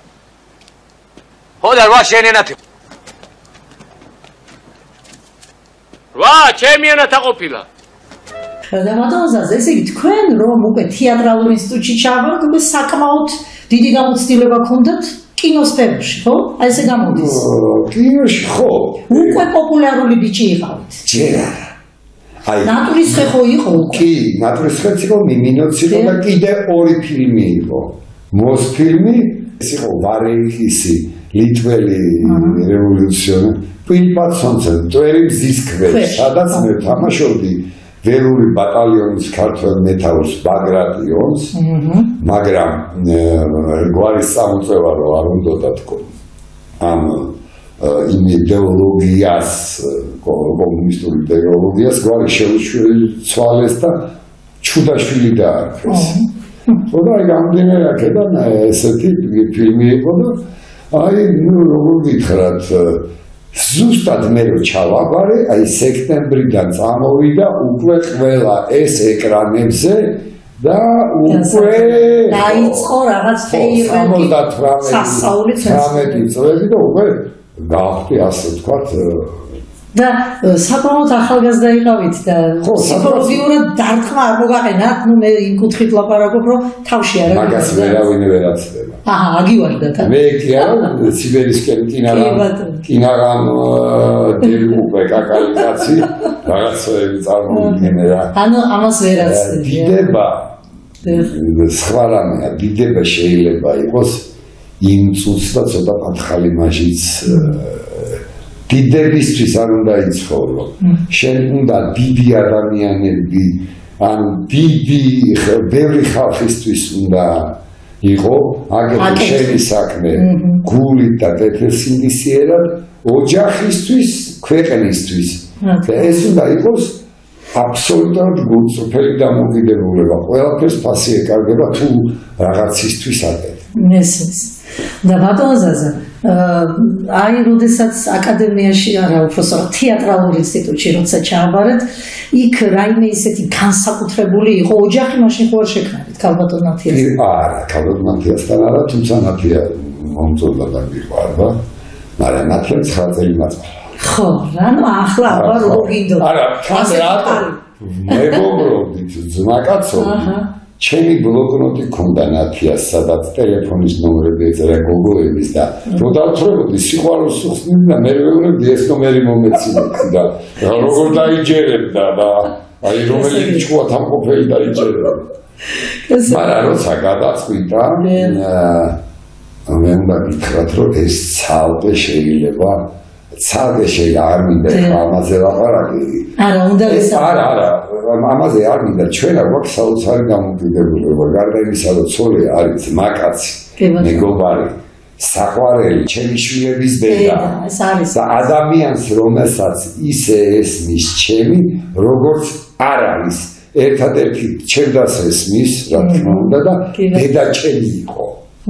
ხო და რა შენი ენათი? რა ჩემი ენათა ყოფილა? და მადამოზაზე, ესე იგი თქვენ რომ უკვე თეატრალურ ინსტიტუტში ჩავარდ, უკვე საკმაოდ დიდი გამოცდილება გქონდათ კინოსფეროში, ხო? აი ესე გამოდის. კინოში ხო. უკვე პოპულარული ბიჭი იყავით. ჯერ არა. აი ნატურისხე ხო იყო უკვე? კი, ნატურისხეც იყო, მინინოც იყო და კიდე ორი ფილმი იყო. მოსფილმი, ეს იყო ვარეიხისი, ლიტველი რევოლუციონერი, პილპაცონცე, მტვერი მზის ქვეშ, სადაც მე თამაშობდი ველური ბატალიონის ქართველ მეთაურს ბაგრატიონს, მაგრამ გვარის წამოწევა რო არ უნდა თქო. ამ იმ იდეოლოგიას, კომუნისტურ იდეოლოგიას გვარი შეუცვალეს და ჩუდაშვილი დაარქვეს. ხოდა აი გამდენე აქედან ესეთი ფილმი იყო და აი ნუ როგორ გითხრათ ზუსტად მე რო ჩავაბარე, აი სექტემბრიდან წამოვიდა უკვე ყველა ეს ეკრანებზე და უკვე დაიწყო რაღაც ფეირვერკი 18 წლები და უკვე გავხდი ასე ვთქვათ და საკმაოდ ახალგაზრდა იყავით და ფსიქოლოგიურად დარტყმა არ მოგაყენათ, ნუ მე იმ კუთხით ლაპარაკობ, რომ თავში არა მაგას ვერავინ ვერ აცდება. აჰა, აგივარდათ. მე კი არა, სიბერისკენ კინაღამ უკვე კაკალიკაცი რაღაცები წარმოვიდგინე რა. ანუ ამას ვერ აცდები. დიდება სხვა რამეა, დიდება შეიძლება იყოს იმ წუთს და ცოტა პათხალი მაჟიც დიდებისთვის არ უნდა იცხოვრო. შენ უნდა დიდი ადამიანები, ან დიდი ბევრი ხალხისთვის უნდა იყო, აგრეთვე შენი საქმე გულით და ტეფლსინდისიერად, ოჯახისთვის, ქვეყნისთვის. და ეს უნდა იყოს აბსოლუტურად გულწრფელი დამოკიდებულება. ყველაფერს ფასი ეკარგება თუ რაღაცისთვის აკეთებ. მესმის. და ბატონზაზე აი როდესაც აკადემიაში არა უბრალოდ თეატრალურ ინსტიტუტში როცა ჩავაბარეთ იქ რაიმე ისეთი განსაკუთრებული იყო ოჯახი მაშინ ხო არ შექმნით ქალბატონ ნათიასთან? არა, ქალბატონ ნათიასთან არა, თუმცა ნათია მომწონდა და მიყვარდა, მაგრამ ნათია ცხაწელი მაწყალია. ხო, ანუ ახლა აბა როგორ გინდოდა? არა, თან რატო მეგობრობდით ძმაკაცო ჩემი ბლოკნოტი ქონდა ნათიას, სადაც ტელეფონის ნომრები ეწერა გოგოების და რო დავთხრებოდი სიყვარულს უხსნიდი და მე ვეუბნებდი ეს ნომერი მომეცინებდი და როგორ დაიჯერებდა და აი რომელი ჭკუა თამყოფელი დაიჯერებდა. მაგრამ როცა გადაწყვიტა მე უნდა გითხრათ რომ ეს ცალკე შეიძლება ცალკე არ მინდა ამაზე ლაპარაკი. არა, უნდა არა, ამაზე არ მინდა, ჩვენ არ გვაქვს საოცარი დამოკიდებულება, გარდა იმისა, რომ ცოლი არის მაკაცი, მეგობარი, საყვარელი, ჩემი შვილების დედა. და ადამიანს, რომელსაც ისე ესმის ჩემი, როგორც არ არის, ერთადერთი ჩემდაც ესმის, რა თქმა უნდა და დედა ჩემი იყო.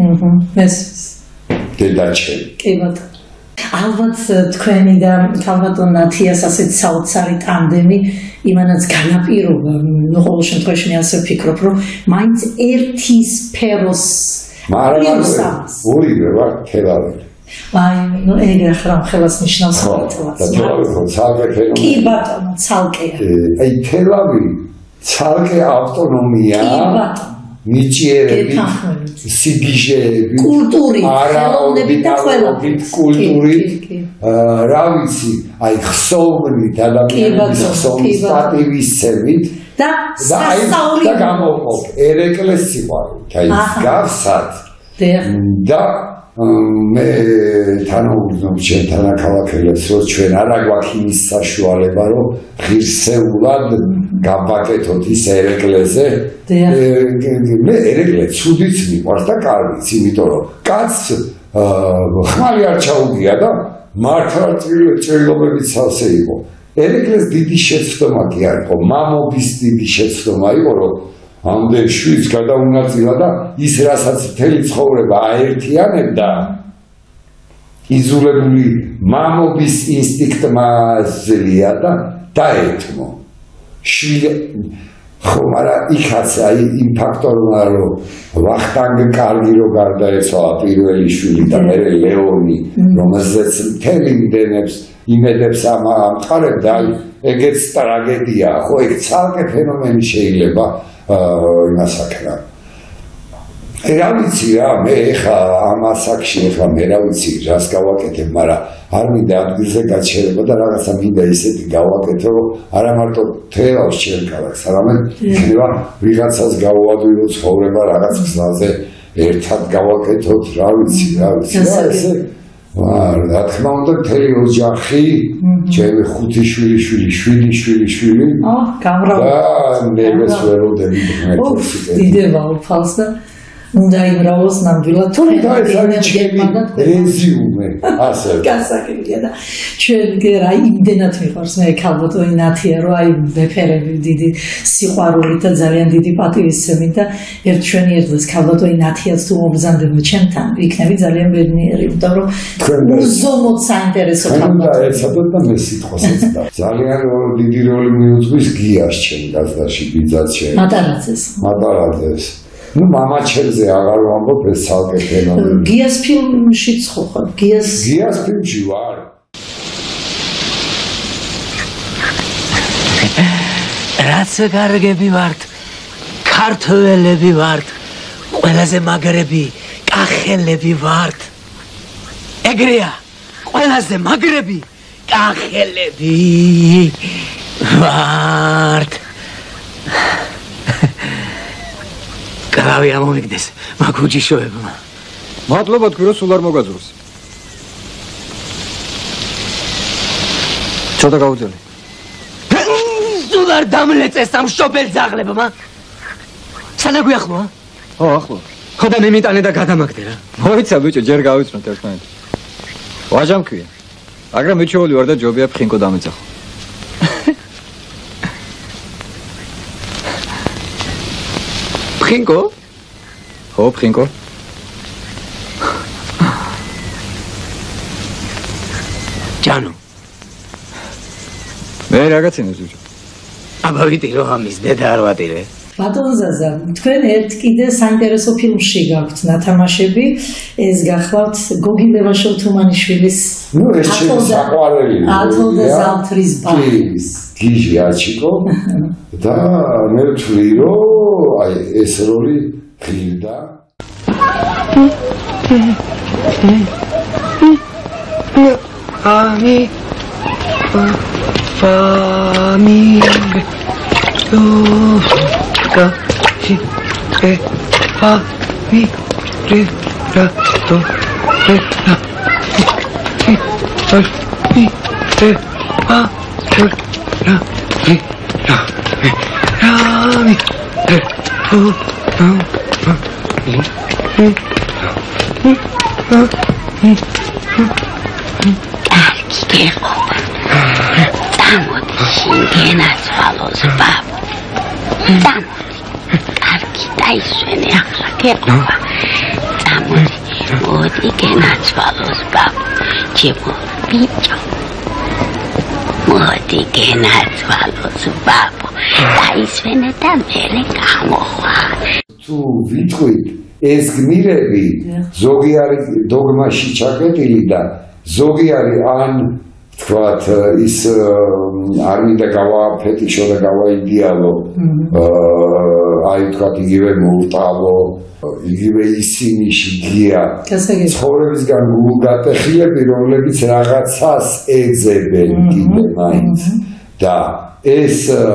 დედა ჩემი. კი ბატონო. ალბათ თქვენი და ქალბატონ ნათიას ასეთ საოცარი ტანდემი იმანაც განაპირობა, ნუ ყოველ შემთხვევაში მე ასე ვფიქრობ, რომ მაინც ერთი სფეროს ორივე ვარ თელაველი. აი, ნუ ეგრე ხარ ხელას ნიშნავს ხოლმე. და თელავი ხო ცალკე ფენომენი. კი ბატონო, ცალკეა. აი თელავი ცალკე ავტონომია. კი ბატონო. ნიჭიერები, სიგიჟეები, კულტურით, ხელოვნებით და ყველაფრით, კულტურით, რა ვიცი, აი ხსოვნით, ადამიანების ხსოვნის პატივისცემით და სასწაული და გამოვყოფ ერეკლეს სიყვარულით, აი გავსად და მე თანაუგრძნობ ჩემთან ახალქელებს, რომ ჩვენ არა გვაქვს იმის საშუალება, რომ ღირსეულად გავაკეთოთ ის ერეკლეზე. მე ერეკლე ცუდიც მიყვარს და კარგიც, იმიტომ რომ კაცს ხმალი არ ჩაუგია და მართლა ჭრილობებით სავსე იყო. ერეკლეს დიდი შეცდომა კი არ იყო, მამობის დიდი შეცდომა იყო, რომ ამდენ შვილს გადაუნაწილა და ის რასაც მთელი ცხოვრება აერთიანებდა იზოლებული მამობის ინსტინქტმა ძლია და დაეთმო. შვილი ხო, მაგრამ იქაც აი იმ ფაქტორმა რომ ვახტანგ კარგი რო გარდაეცვალა პირველი შვილი და მე ლეონი, რომელზეც მთელი იმედებს ამყარებდა, ეგეც ტრაგედია, ხო, ეგ ცალკე ფენომენი შეიძლება იმას აკრა. რა ვიცი რა, მე ხა ამ ასაკში ხა მე რა ვიცი რას გავაკეთებ, მაგრამ არ მინდა ადგილზე გაჩერება და რაღაცა მინდა ისეთი გავაკეთო, რომ არა მარტო თელავს ჩემ ქალაქს, არამედ იქნება ვიღაცას გავუადვილო ცხოვრება რაღაც გზაზე ერთად გავაკეთოთ, რა ვიცი რა ესე რა თქმა უნდა მთელი ოჯახი, ჩემი 5 შვილი, 7 შვილი გამრავალი და მე ვესველოდები ღმერთს დიდება უფალს და უნდა იმრავლოს ნამდვილად თუმცა ეს არის ჩემი რეზიუმე ასე გასაგებია და ჩვენ რა იმდენად მიყვარს მე ქალბატონი ნათია რომ აი ვეფერები დიდი სიყვარულით და ძალიან დიდი პატივისცემით და ერთ ჩვენი ერთს ქალბატონი ნათიაც თუ მოგზანდება ჩემთან იქნები ძალიან ბედნიერი იმიტომ რომ უზომოდ საინტერესო ქალბატონი და ეცადოთ და მე სიტყვასაც და ძალიან დიდი როლი მიუძღვის გიას ჩემ გაზდაში ბიძაც ჩემ მატარაძეს ну мама ჩემზე აღარ ვამბობ ეს ცალკე ფენომენი გიას ფილმშიც ხო ხარ გიას ფილმში ვარ რაც გარგები ვართ ქართველები ვართ ყველაზე მაგრები კახელები ვართ ეგრეა ყველაზე მაგრები კახელები ვართ კრავი ამომიგდეს მაგუჯიშოებმა მადლობა თქვენ სულ არ მოგაძროს ცოტა გაუძელი სულ არ დამლეწეს ამ შობელ ძაღლებმა სანაგვიახლოა ხო ახლო ხო და მე მიტანე და გადამაგდე რა მოიცა ბიჭო ჯერ გავიცნოთ ერთმანეთს ვაჟა მქვია მაგრამ მიჩეული ვარ და ჯობია ფხინკო დამეძახო ფხინკო? ხო, ფხინკო. ჯანო. მე რაღაცინებს ბიჭო. აბა ვიტირო ამის დედა არ ვატირე. ბატონ ზაზა, თქვენ ერთ კიდე საინტერესო ფილმში გაქვთ ნათამაშები, ეს გახლავთ გოგი ლევაშოვ-თუმანიშვილის ნუ ეს საყვარელი ათოლდა ზამთრის ბაღი. გიჟი აჩიკო და მე ვთვლი რომ აი ეს როლი ღირდა ამი ფამი კა ჩი ე ფამი რე რა თო რე რა ჩი ფამი რე ა რა ი რა რამი რე ო გიგება წამოდი შინგენას ვალოს ბაბო წამოდი კარგი დაისვენე ახლა გეყობა წამოდი მოდი გენას ვალოს ბაბო ჩემო ბიჭო მოდი გენას ვალოს ბაბო დაისვენე და მერე გამოხვა თუ ვიტყვით ეს გმირები ზოგი არის დოგმაში ჩაკეტილი და ზოგი არის ან თქვათ ის არ მინდა გავაფეტიშო და გავაიდეალო აი თქვათ იგივე მურტალო იგივე ისინიში გია ცხოვრებისგან გულგატეხილები რომლებიც რაღაცას ეძებენ კიდე მაინც და ეს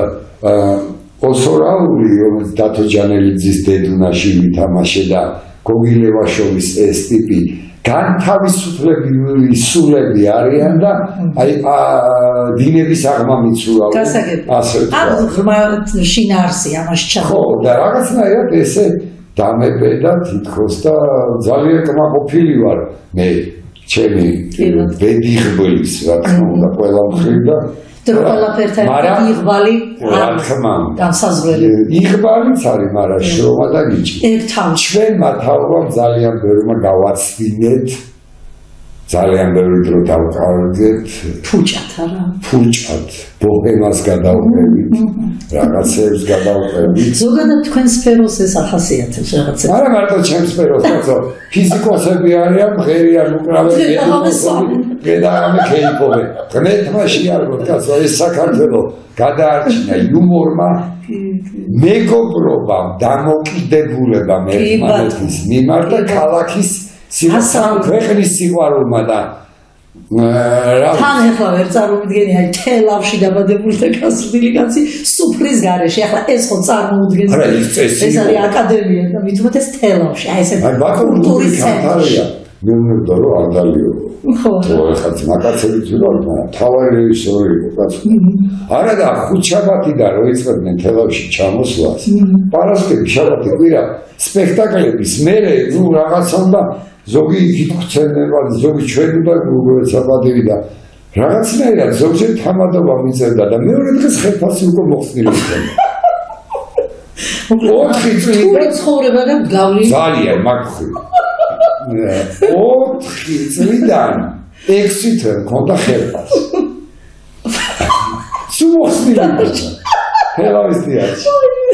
ოსორაული რომელიც დათო ჯანელიძის დედუნაში ვითამაშე და გოგი ლევაშოვის ეს ტიპი განთავისუფლებული სულები არიან და აი დინების აღმამიცურავი ასე ვთქვა შინაარსი ამაში ჩახო ხო და რაღაცნაირად ესე დამებედა თითქოს და ძალიან კმაყოფილი ვარ მე ჩემი ბედიღბლის რა თქმა უნდა ყველა მხრივ და ყველაფერთან იღბალი რა თქმა უნდა განსაზღვრელი იღბალიც არის მაგრამ შრომა და გიჭი ერთავ ჩვენმა თავობამ ძალიან ბევრმა გავაცდინეთ ძალიან ბევრი დრო დავყავდეთ ფუჭად არა ფუჭად ბოჰემას გადავყევით რაღაცებს გადავყევით ზოგადად თქვენ სფეროს ეს ახასიათებს რაღაცა არა მარტო ჩემ სფეროს კაცო ფიზიკოსები არიან მღერიან უკრავენ გადაამე ქეიფობე ღმერთმა შეარგო კაცო ეს საქართველო გადაარჩინა იუმორმა მეგობრობამ დამოკიდებულებამ ერთმანეთის მიმართ და ქალაქის ქვეყნის სიყვარულმა და თან ახლა ვერ წარმოვიდგენი აი თელავში დაბადებული და გასრდილი კაცი სუფრის გარეშე ახლა ეს ხო წარმოუდგენს ეს არის აკადემია და მithumet ეს თელავში აი ესე კულტურის ცენტრია მე მგონია რომ არ დალიო ხო ახლა მაგაცები ძურავდა თავარი რეჟისორი იყო კაცო არა და ხუთშაბათიდან რო იწყებდნენ თელავში ჩამოსვლას პარასკევი შაბათი კვირა სპექტაკლების მერე ნუ რაღაცა უნდა ზოგი გიქცენება ზოგი ჩვენ უნდა გუგლეცაბადები და რაღაცნაირად ზოგჯერ თამადობა მიწერდა და მეორე დღეს ხელფასი უკვე მოხსნილი იქნება 4 წელი ცხოვრება და გავლილი ძალიან მაგხრი 4 წლიდან 6 თვე მქონდა ხელფასი სულ მოხსნილი ხელავის დიაჩი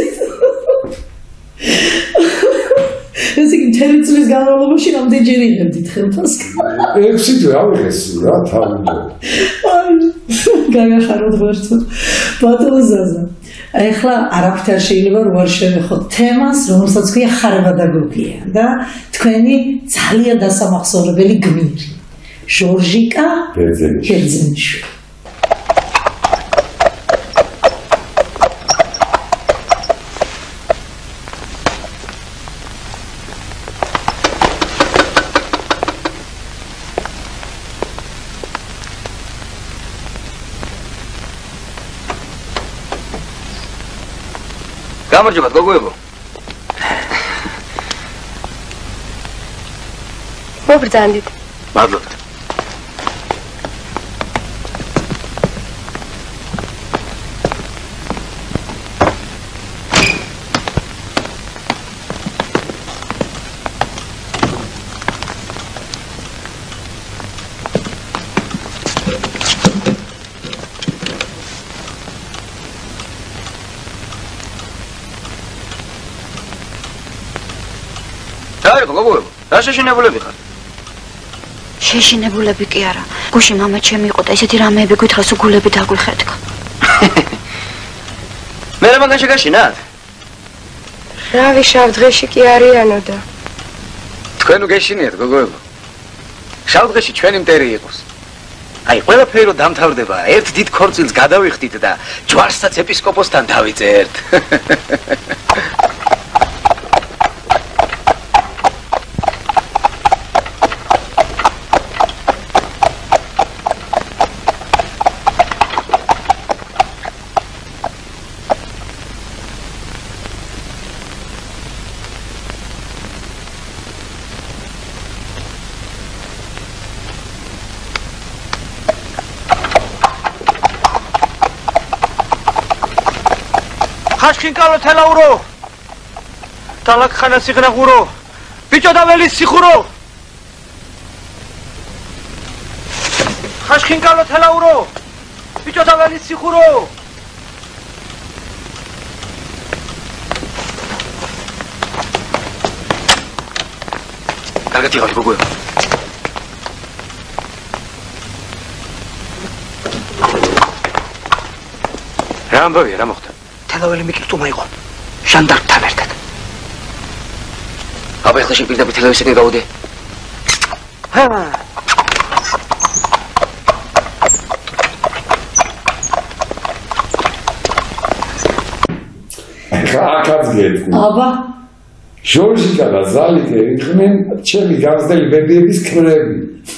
ეს იგი მთელი წლის განმავლობაში რამდენჯერ იღებდით ხელფასს? 6 თვე ავიღეს რა თავი. გაგახაროთ ვერცო. ბატონო ზაზა. ეხლა არაფრით არ შეიძლება რომ არ შევეხოთ თემას, რომელსაც ქვია ხარება და გოგია და თქვენი ძალიან დასამახსოვრებელი გმირი. ჟორჟიკა ბერძენიშვილი. გამარჯობათ გოგოებო. მოგბრძანდით. მადლობა. რა შეშინებულები ხარ? შეშინებულები კი არა. გუში მამა ჩემი იყო და ესეთი რამეები გითხრას უგულები დაგვიხეთქა. მე რა მაგან შეგაშინათ? რავი შავ დღეში კი არიანო და თქვენ უგეშინიათ გოგოებო. შავ დღეში ჩვენი მტერი იყოს. აი ყველაფერი რომ დამთავრდება, ერთ დიდ ქორწილს გადავიხდით და ჯვარსაც ეპისკოპოსთან დავიწერთ. ხაშქინკალო თელაურო თალაკ ხანა სიღნაღურო ბიჭო და ველი სიხურო ხაშქინკალო თელაურო ბიჭო და ველი სიხურო კარგად იყავი გოგოებო. რა ამბავია, რა მოხდა? თელაველი მიკრტუმა იყო ჟანდარმთან ერთად. აბა ეხლა შენ პირდაპირ თელაველისაკენ გავუდე. ჰა. ხაკაც გეტყვი. აბა ჟორჟიკა და ზალიკე იყვნენ ჩემი გამზდელი ბებიების ქრები.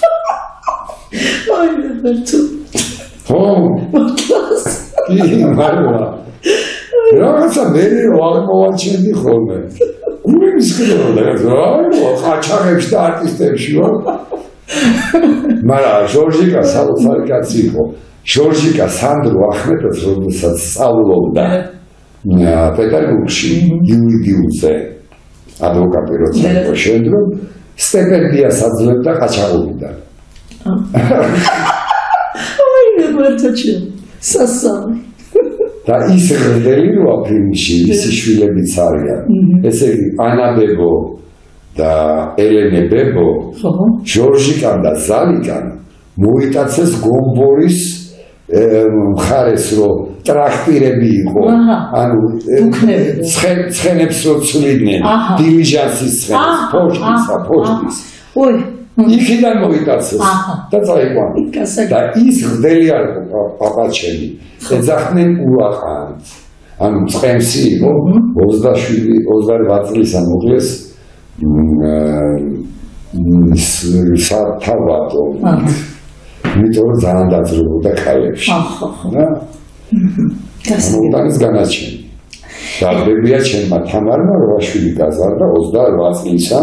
აი ვერცო. ხო. კი, მაგრამ რაღაცა მე რა მოვაჩენდი ხოლმე. გულის ქრება რა, ყაჩაღებში და არტისტებში ვარ. მაგრამ ჟორჟიკა საოცარი კაცი იყო. ჟორჟიკა სანდრო ახმეტოვს რომელსაც სწავლობდა პეტერბურგში იურიდიულზე. ადვოკატი როცა იყო შენდრო სტიპენდიას აძლევდა ყაჩაღობიდან. აი მერტოჩი სასამი და ის ღრდელი როა ფილმში ისი შვილებიც არიან ესე იგი ანა ბებო და ელენე ბებო ჟორჟიკან და ზალიკან მოიტაცეს გომბორის მხარეს რომ ტრაქტირები იყო ანუ ცხენებს რო ცვლიდნენ დილიჟანსის ცხენებს პოშტის ой იქიდან მოიტაცეს და წაიყვანა და ის ღრდელი არ იყო პაპაჩელი ეძახდნენ ულაყანს ანუ ცხენსი იყო 27-28 წლისა მოკლეს სათავადო იმიტომ რომ ძალიან დაძრებოდა ქალებში და ამოდანის განაჩენი დაბებია ჩემმა თამარმა რვაშვილი გაზარდა 28 წლისა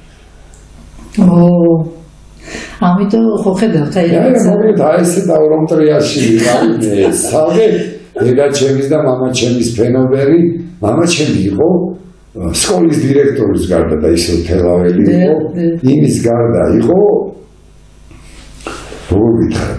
ამიტომ ხო ხედავთ აი რა ესე დავრომტრიაში ვიყავი სალგე დედა ჩემის და მამა ჩემის ფენოვერი მამა ჩემი იყო სკოლის დირექტორის გარდა და ისე თელაველი იყო იმის გარდა იყო როგორ ვითხარით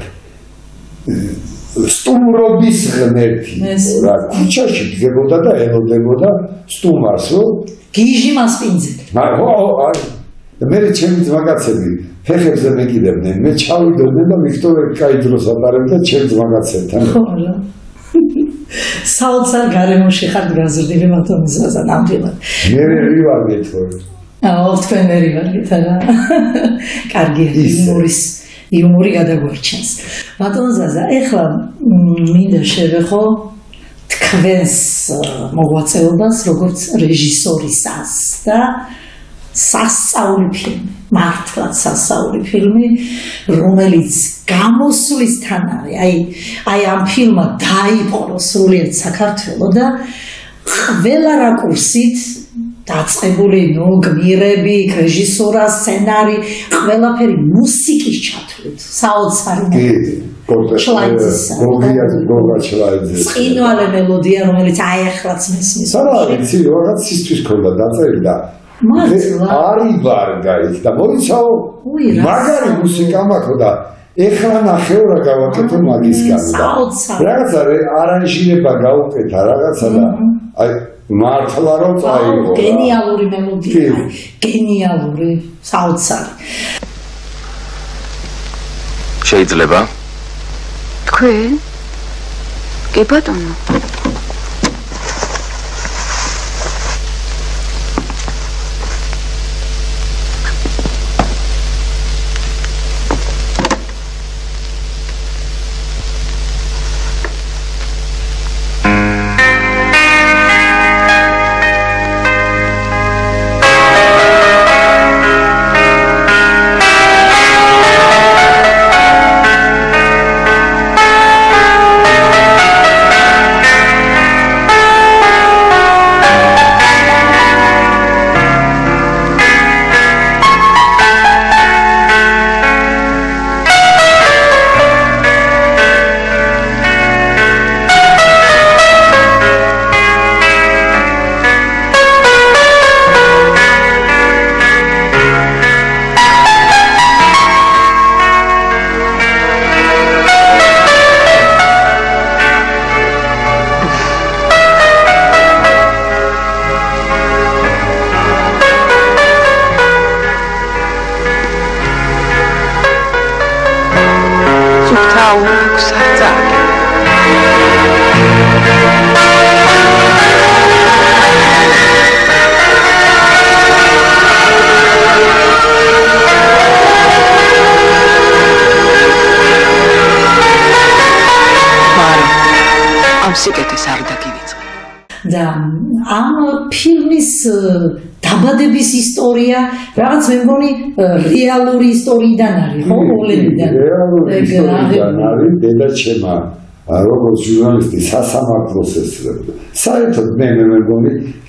სტუმრობის ღმერთი რა ქუჩაში დგებოდა და ელოდებოდა სტუმარს რომ გიჟი მასპინძელი მე ჩემი ძმაკაცები ფეხებზე მეკიდებდნენ მე ჩავიდოდნენ და ვიქტორე კაი დროს ატარებდა ჩემ ძმაკაცებთან საოცარ გარემოში ხართ გაზრდილი მათონისაზე ნამდვილად მე რივარგეთ თქვენ რივარგეთ რა კარგი იუმორი გადაგვარჩენს ბატონზაზა ეხლა მინდა შევეხო თქვენს მოღვაწეობას როგორც რეჟისორისას და სასწაული ფილმი მართლაც სასწაული ფილმი რომელიც გამოსვლისთანავე აი ამ ფილმმა დაიპყრო სრულიად საქართველო და ყველა რაკურსით დაწყებული გმირები, რეჟისორა, სცენარი, ყველაფერი მუსიკის ჩათვლით. საოცარი ჩლაიძისა. წინვალე მელოდია, რომელიც აი ახლაც მესმის. არა, იცი, რაღაც სისთვის ქონდა დაწერილი და არი ვარგა იქ და მოიცაო მაგარი მუსიკა მაქვს და ეხლა ნახეო რა გავაკეთო მაგისგან და რაღაცა არანჟირება გავუკეთა რაღაცა და აი მართლა რომ წაიღო გენიალური მელოდია გენიალური საოცარი შეიძლება თქვენ კი ბატონო დაბადების ისტორია რაღაც მე მგონი რეალური ისტორიიდან არის ხო მოვლენიდან რეალური ისტორიიდან არის დედა ჩემა როგორც ჟურნალისტი სასამართლოს ესწრებდა საერთოდ მე მგონი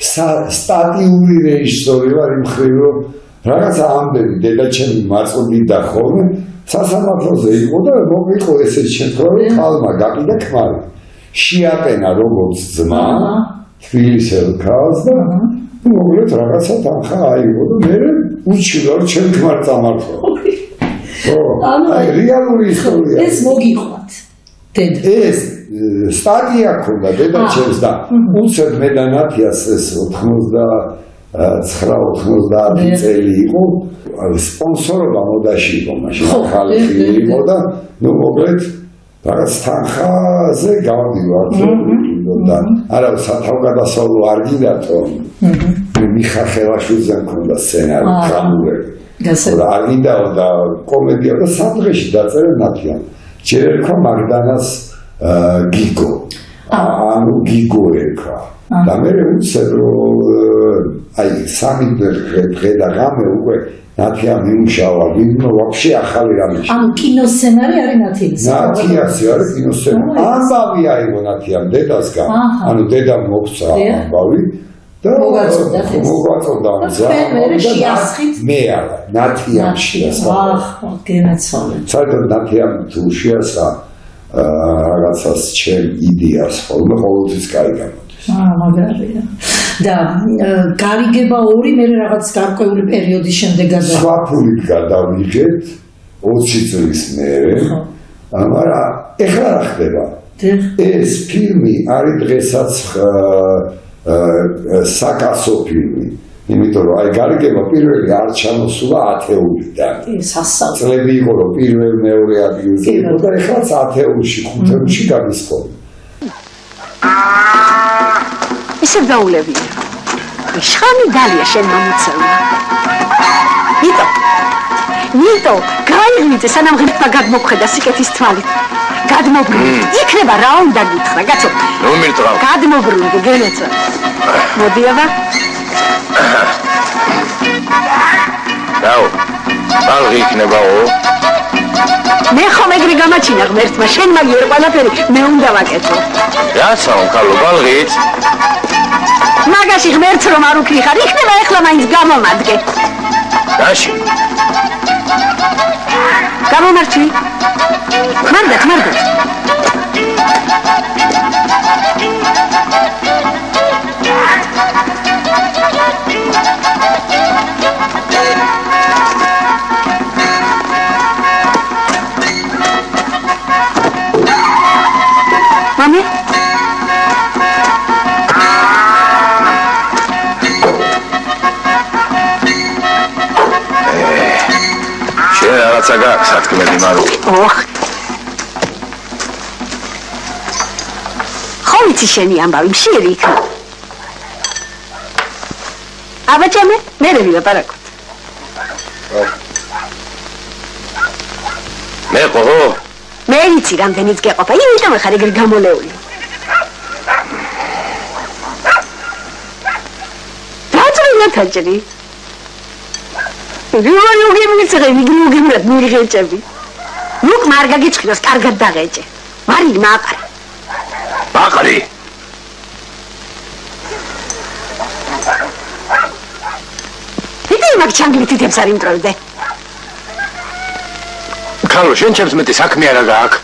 სტატიური რეჟისორი ვარ იმ მხრივ რომ რაღაც ამბები დედა ჩემი მაწოდიდა ხოლმე სასამართლოზე იყო და მოიყო ესეთი შემთხვევა რომ ხალმა გაყიდა ქმარი შეაყენა როგორც ძმა თბილისელ ქალს და მოკლედ რაღაცა თანხა აიღო და მე უჩილო რომ ჩემ ქმარ წამართვა აი რეალური ისტორია. ეს მოგიყვათ. ეს სტადია ქონდა დედაჩემს და უცებ მე და ნათიას ეს 99-90 წელი იყო სპონსორობა მოდაში იყო მაშინ ხალხი იყო და ნუ მოკლედ რაღაც თანხაზე გავდივართ და არა სათავგადასავლო არ გინდათო მიხა ხელაშვილზე მქონდა სცენარი ხამურები და არ გინდაო და კომედია და სადღეში დაწერა ნათიამ ჯერ ერქვა მაგდანას გიგო ანუ გიგო ერქვა და მე უცებ აი სამი დღე და ღამე უკვე ნათიამ იმუშავა ვინმე ვაფშე ახალი რამე ანუ კინოსცენარი არის ნათიას ნათიას არის კინოსცენარი ამბავი აიღო ნათიამ დედასგან ანუ დედამ მოგცა ამბავი და მოგაწოდა მე არა ნათიამ შეასწავლა გენაცვალე საერთოდ ნათიამ თუ შეასწავლა რაღაცას ჩემ იდეას ხოლმე ყოველთვის კაი გამოდის მაგარია და გარიგება 2 მე რაღაც გარკვეული პერიოდის შემდეგ სხვა ფულით გადავიღეთ 20 წლის მერე მაგრამ ეხლა რა ხდება ეს ფილმი არის დღესაც საკაცო ფილმი იმიტომ რომ აი გარიგება პირველი არ ჩამოსულა ათეულიდან წლები იყო რომ პირველ მეორე ადგილზე იყო და ეხლაც ათეულში ხუთეულში გადისკოლა ისე დაულები შხამი დალია შენ მომწევნა ნიტო გაიგნიძე სანამ ღირსმა გადმოგხედა სიკეთის თვალით გადმობრუნდი იქნება რა უნდა გითხრა კაცო ნუ მირტყავ გადმობრუნდი გენეცა მოდი აბა დაო ბალღი იქნებაო მე ხომ ეგრე გამაჩინა ღმერთმა შენ მაგიერ ყველაფერი მე უნდა ვაკეთო რაცაო კალო ბალღით მაგაში ღმერთს რომ არ უკრიხარ იქნება ეხლა მაინც გამომადგე რაში გამომარჩი მარდათ მამი შენ რაღაცა გაქვს სათქმელი მარული ოხ ხომიცი შენი ამბავი მშიერი იქნა აბაჭამე მე ვილაპარაკოთ მე ყო მე იცი რამდენიც გეყოფა იმიტომ ხარ ეგრე გამოლეული დაძრინა თაჭრი გიმრად მიგეჭები ნუკ მარგა გიჭხილოს კარგად დაღეჭე მარი მაყარი იტი მაგ ჩანგლით იტებს არ იმტროვდე კალო შენ ჩემს მეტი საქმე არა გაქვს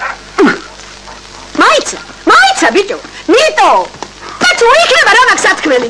მაიცა ბიჭო ნიტო კაცო იქნება რა მაქვს სათქმელი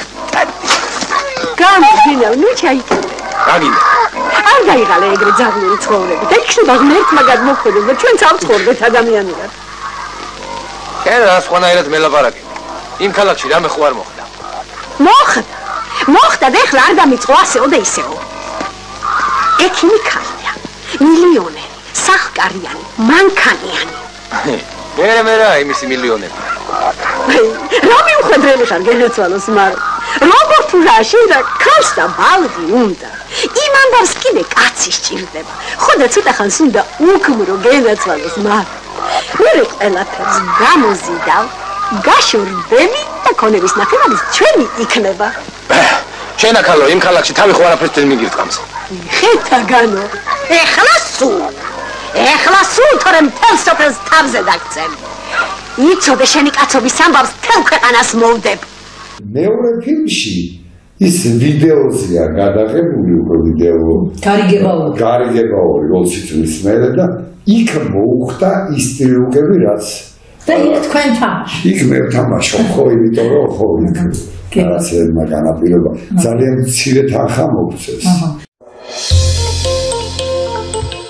გამიგინა ნუ ჩაიკე აგინდა არ გაიღალე ეგრე ძაღლური ცხოვრები და იქნება ღმერთმა გადმოხვედოს და ჩვენც არ ვცხოვრდეთ ადამიანურად შენ რა სხვანაირად მელაპარაკე იმ ქალაქში რამე ხო არ მოხდა მოხდა და ეხლა არ დამიწყო ასეო და ისეო ექიმი ქალია მილიონერი სახკარიანი მანქანიანი მე რა იმისი მილიონერი რა მიუხედრელი ხარ გენაცვალოს მარო როგორ თუ რაში და ქალს და ბალღი უნდა იმ ამბავს კიდე კაცი სჭირდება ხო და ცოტა ხანს უნდა უკმრო გენაცვალოს მარო მე ყველაფერს გამოზიდავ გაშორდები და ქონების ნახევარის ჩვენი იქნება შენა ქალო იმ ქალაქში თავი ხო არაფერს δεν მიგირწამს ხეთაგანო ეხლა სულ თორემ თელს სოფელს თავზე დაგწემ იცოდე შენი კაცობის ამბავს თელ ქვეყანას მოვდებ მეორე ფილმში ის ვიდეოზია გადაღებული უკვე ვიდეო გარიგებაო 20 წლის მერე და იქ მოუხდა ის ტრიუკები რაც და იქ თქვენ თამაშ იქ მე ვთამაშობ ხო იმიტომ რომ ხო რაც განაპირობა ძალიან მცირე თანხა მოგწეს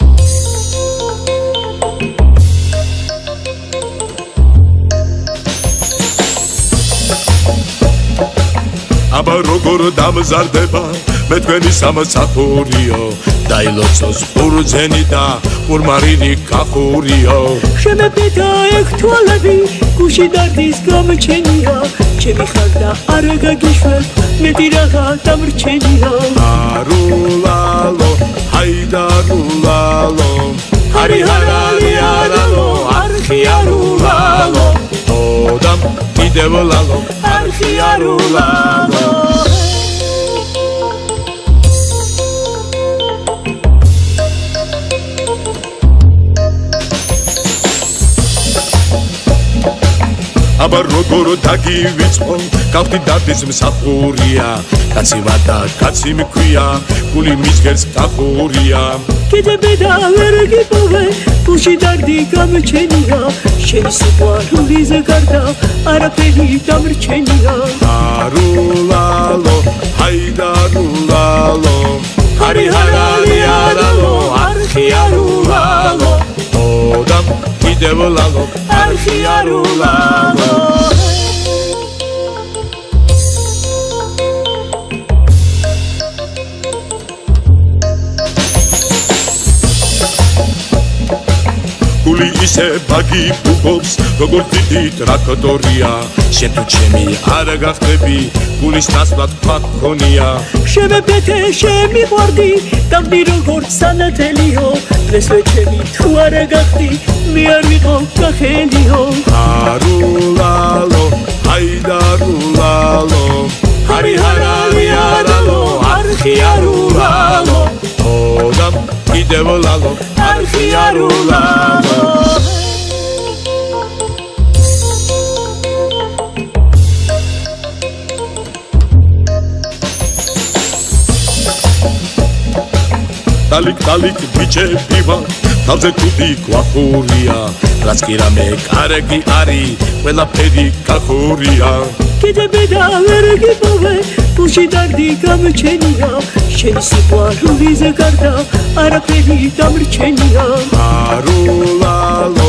აბა როგორ დამზარდება მე თქვენი სამსახურიო დაილოცოს ბურძენი და ურმარილი კახურიო შემეპეთა ეგ თვალები გუში დარდის გამჩენია ჩემი ხარ და არ გაგიშვებ მეტი რაღა დამრჩენია არულალო ჰაიდარულალო ჰარი ჰარალი არალო არხი არულალო ოდამ კიდევ ლალო არხი არულალო აბა როგორ დაგივიწყო გავხდი დარდის მსახურია კაცი და კაცი მქვია გული მისგერს კახურია კიდე და ვერ გიპოვე გუში დარდი გამჩენია შენი სიყვარულის გარდა არაფერი დამრჩენია არულალო ჰაიდარულალო ჰარი ჰარალი არალო არხი არულალო ოდამ კიდევ ლალო არხი არულალო გული ისე ბაგი ბუგობს როგორ დიდი ტრაქტორია შენ თუ ჩემი არ გახდები გულის დასვლად ფაქონია შემეპეთე შემიყვარდი დამდი როგორც სანათელიო დღესვე ჩემი თუ არ გახდი მე არ ვიყავ გახელიო არულალო ჰაიდარულალო ჰარი ჰარალი არალო არხი არულალო ოდამ კიდევ ლალო არხი არულალო დალიკ ბიჭები ვარ თავზე თუდი გვახურია რაც კი რამე კარგი არის ყველაფერი კახურია კიდე და ვერ გიპოვე გუში დარდი გამჩენია შენი სიყვარულის გარდა არაფერი დამრჩენია არულალო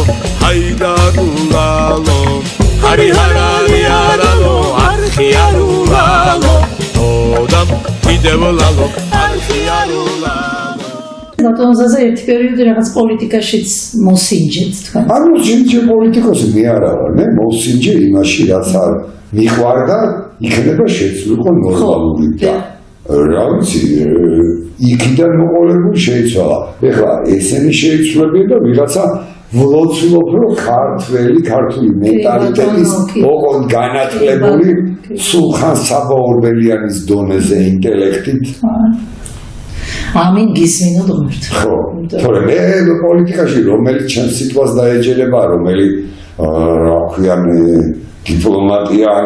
ჰაიდარულალო ჰარი ჰარალი არალო არხი არულალო ოდამ კიდევ ლალო არხი არულალო ბატონზაზე ერთი პერიოდი რაღაც პოლიტიკაშიც მოსინჯეთ თქვენ. არ მოსინჯე პოლიტიკოსი მე არა ვარ, მე მოსინჯე იმაში რაც არ მიყვარდა, იქნება შეცვლილიყო ნორმალური და რა ვიცი, იქიდან მოყოლებული შეიცვალა. ეხლა ესენი შეიცვლებიან და ვიღაცა ვლოცულობ რომ ქართული მენტალიტეტის ოღონდ განათლებული სულხან საბაურბელიანის დონეზე ინტელექტით ამინ გისმინოთ ღმერთ. ხო, თორემ მე პოლიტიკაში რომელიც ჩემს სიტყვას დაეჯერება, რომელიც რა ქვიან დიპლომატიან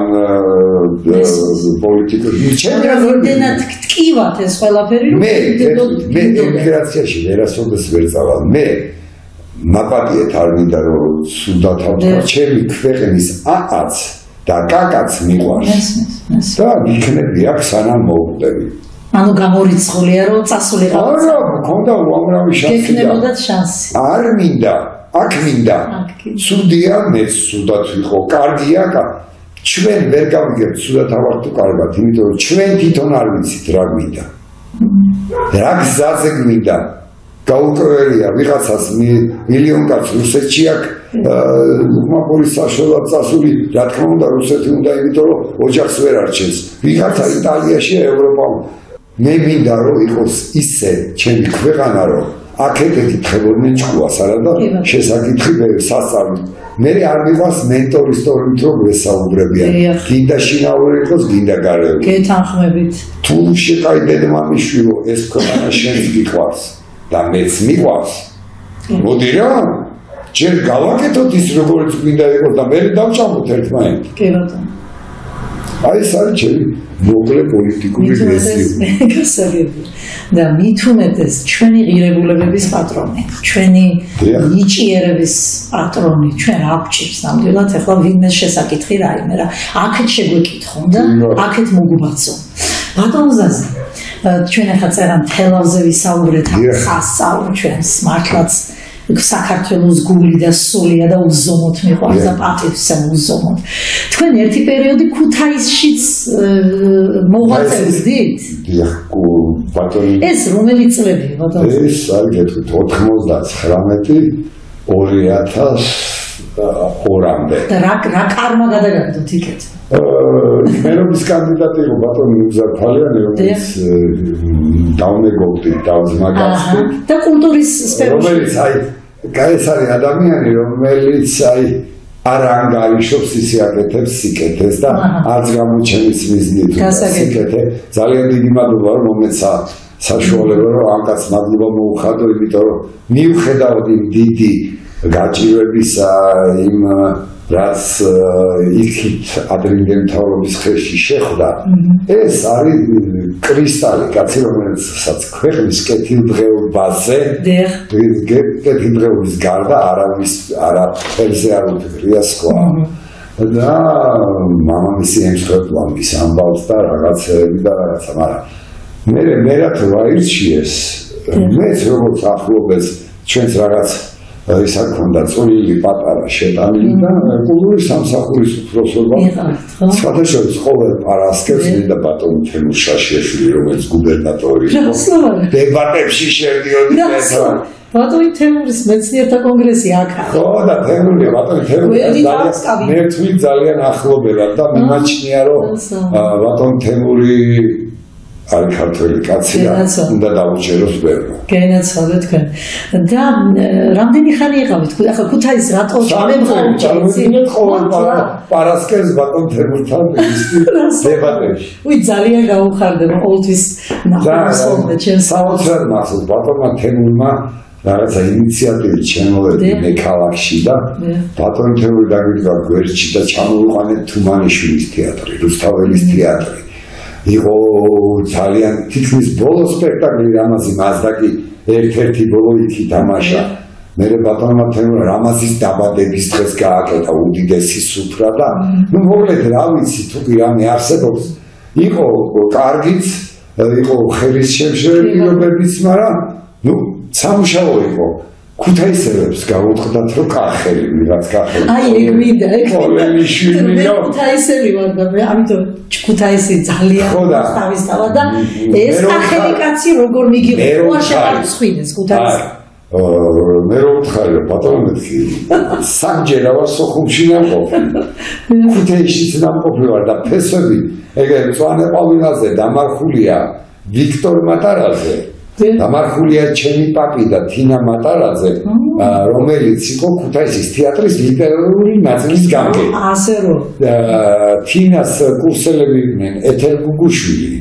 პოლიტიკაში. ჩემი რამდენად გტკივათ ეს ყველაფერი მე ემიგრაციაში ვერასოდეს ვერ წავალ. მე მაპატიეთ არ მინდა რომ სუდათ ავთქვა ჩემი ქვეყნის აკაც და კაკაც მიყვარს. და იქნები აქ სანამ მოვკვდები. ანუ გამორიცხულია რომ წასულიყავ. არა, მქონდა უამრავი შანსი. გეკნებოდათ შანსი. არ მინდა, აქ მინდა. სუდია, მეც სუდად ვიყო, კარგია, ჩვენ ვერ გავიგებთ სუდად ავარდო კარგად, იმიტომ რომ ჩვენ თვითონ არ ვიცით რა მინდა. რა გზაზე მინდა. გაუკვირია ვიღაცას მილიონ კაც რუსეთში აქვს ლუკმაპოლის საშუალად წასული, რა თქმა უნდა რუსეთი უნდა, იმიტომ რომ ოჯახს ვერ არჩევს. ვიღაცა იტალიაშია, ევროპა მე მინდა რომ იყოს ისე ჩემი ქვეყანა რომ აქეთ ეკითხებოდნენ ჭკუას არა და შესაკითხი სასწავლო მე არ მიყვარს მენტორის თორემ რომ ესაუბრებიან გინდა შინაური იყოს გინდა გარეული გეთანხმებით თუ შეკაიდე მამიშვილო ეს ქვეყანა შენ გიყვარს და მეც მიყვარს მოდი რა ჯერ გავაკეთოთ ის როგორც გინდა იყოს და მე დავჭამოთ ერთმანეთს კი ბატონო აი ეს არის ჩემი მოკლე პოლიტიკური ვერსია და მით უმეტეს ჩვენი ღირებულებების პატრონი, ჩვენი ნიჭიერების პატრონი, ჩვენ აღჭირს ნამდვილად ახლა ვინმე შესაკითხი რაიმე რა. აქეთ შეგვეკითხონ და აქეთ მოგუბაცონ. ბატონზაზე ჩვენ ახლა წერან თელავზე ვისაუბრეთ, ასწავლო ჩვენს მართლაც საქართველოს გული და სულია და უზომოდ მიყვარს და პატივს უზომოდ. თქვენ ერთი პერიოდი ქუთაისშიც მოღვაწეობდით? ეს რომელი წლებია ბატონო? ეს არის გეტყვით 99 2002-მდე. და რა კარმა გადაგაგდოთ იქეთ? მერობის კანდიდატი იყო ბატონი მუზარ ფალიანი, რომელიც დაუნეგობდით დავზმაგაცდით. და კულტურის სფეროში. რომელიც ეს არის ადამიანი, რომელიც არ ანგარიშობს ისე აკეთებს სიკეთეს და არც გამოჩენის მიზნით სიკეთე. ძალიან დიდი მადლობა რომ მომეცა საშუალება რომ ამ კაცს მადლობა მოუხადო, იმიტომ რომ მიუხედავად იმ დიდი გაჭირვებისა იმ რაც იქით ადრინდელი მთავრობის ხელში შეხვდა, ეს არის კრისტალი, კაცი, რომელსაც ქვეყნის კეთილდღეობაზე, კეთილდღეობის გარდა არაფერზე არ უფიქრია სხვა. და მამამისი ემსხვერპლა მის ამბავს და რაღაცები და რაღაცა, მაგრამ მე რა თუ აირჩიეს, მეც როგორც ახლობец ჩვენც რაღაც ის არ ქონდა წვლილი პატარა შეტანილი და კულტურის სამსახურის უფროსობა სხვადასხვა ყოველ პარასკევს მინდა ბატონი თემურ შაშიაშვილი, რომელიც გუბერნატორი იყო, დებატებში შევდიოდი ბატონი თემურის მეცნიერთა კონგრესი აქაა. ხო და თემური ბატონი თემური მე თვით ძალიან ახლობელად და მიმაჩნია რომ ბატონი თემური არის ქართველი კაცი და უნდა დაუჯეროს ბევრი. გაინაცვალეთ თქვენ. და რამდენი ხანი იყავით? ახლა ქუთაისს რატო წავედით ყოველ პარასკევს ბატონ თემურთან დებატებში. უი ძალიან გაუხარდება ყოველთვის ნახოს ხოლმე ჩემს საოცრად მახსოვს ბატონმა თემურმა რაღაცა ინიციატივით შემოვედი მე ქალაქში და ბატონ თემური დაგვიდგა გვერდში და ჩამოვიყვანეთ თუმანიშვილის თეატრი, რუსთაველის თეატრი. იყო ძალიან თითქმის ბოლო სპექტაკლი რამაზი მაზდაკი ერთ-ერთი ბოლო იქი თამაშა. მე ბატონმა თემურმა რამაზის დაბადების დღეს გააკეთა უდიდესი სუფრა და ნუ მოკლედ რა ვიცი თუ კი რამე არსებობს. იყო კარგიც, იყო ხელის შემშრელებებიც, მაგრამ ნუ სამუშაო იყო. ქუთაისელებს გაუთხდათ რომ კახელი ვიღაც კახელი. აი ეგ მინდა, ეგ მინდა. ქუთაისელი ვარ და მე ამიტომ ქუთაისი ძალიან თავისთავად და ეს კახელი კაცი როგორ მიგიყვა შეარცხინეს ქუთაისს. მე რო ვთხარი რომ ბატონო მეთქი სამჯერა ვარ სოხუმში ნამყოფი. ქუთაისშიც ნამყოფი ვარ და ფესვები ეგრე მწვანე ყვავილაზე დამარხულია ვიქტორ მატარაძე. დამარხულია ჩემი პაპი და თინა მატარაძე, რომელიც იყო ქუთაისის თეატრის ლიტერატურული ნაწილის გამგე. ასე რომ თინას კურსელები იყვნენ ეთელ გუგუშვილი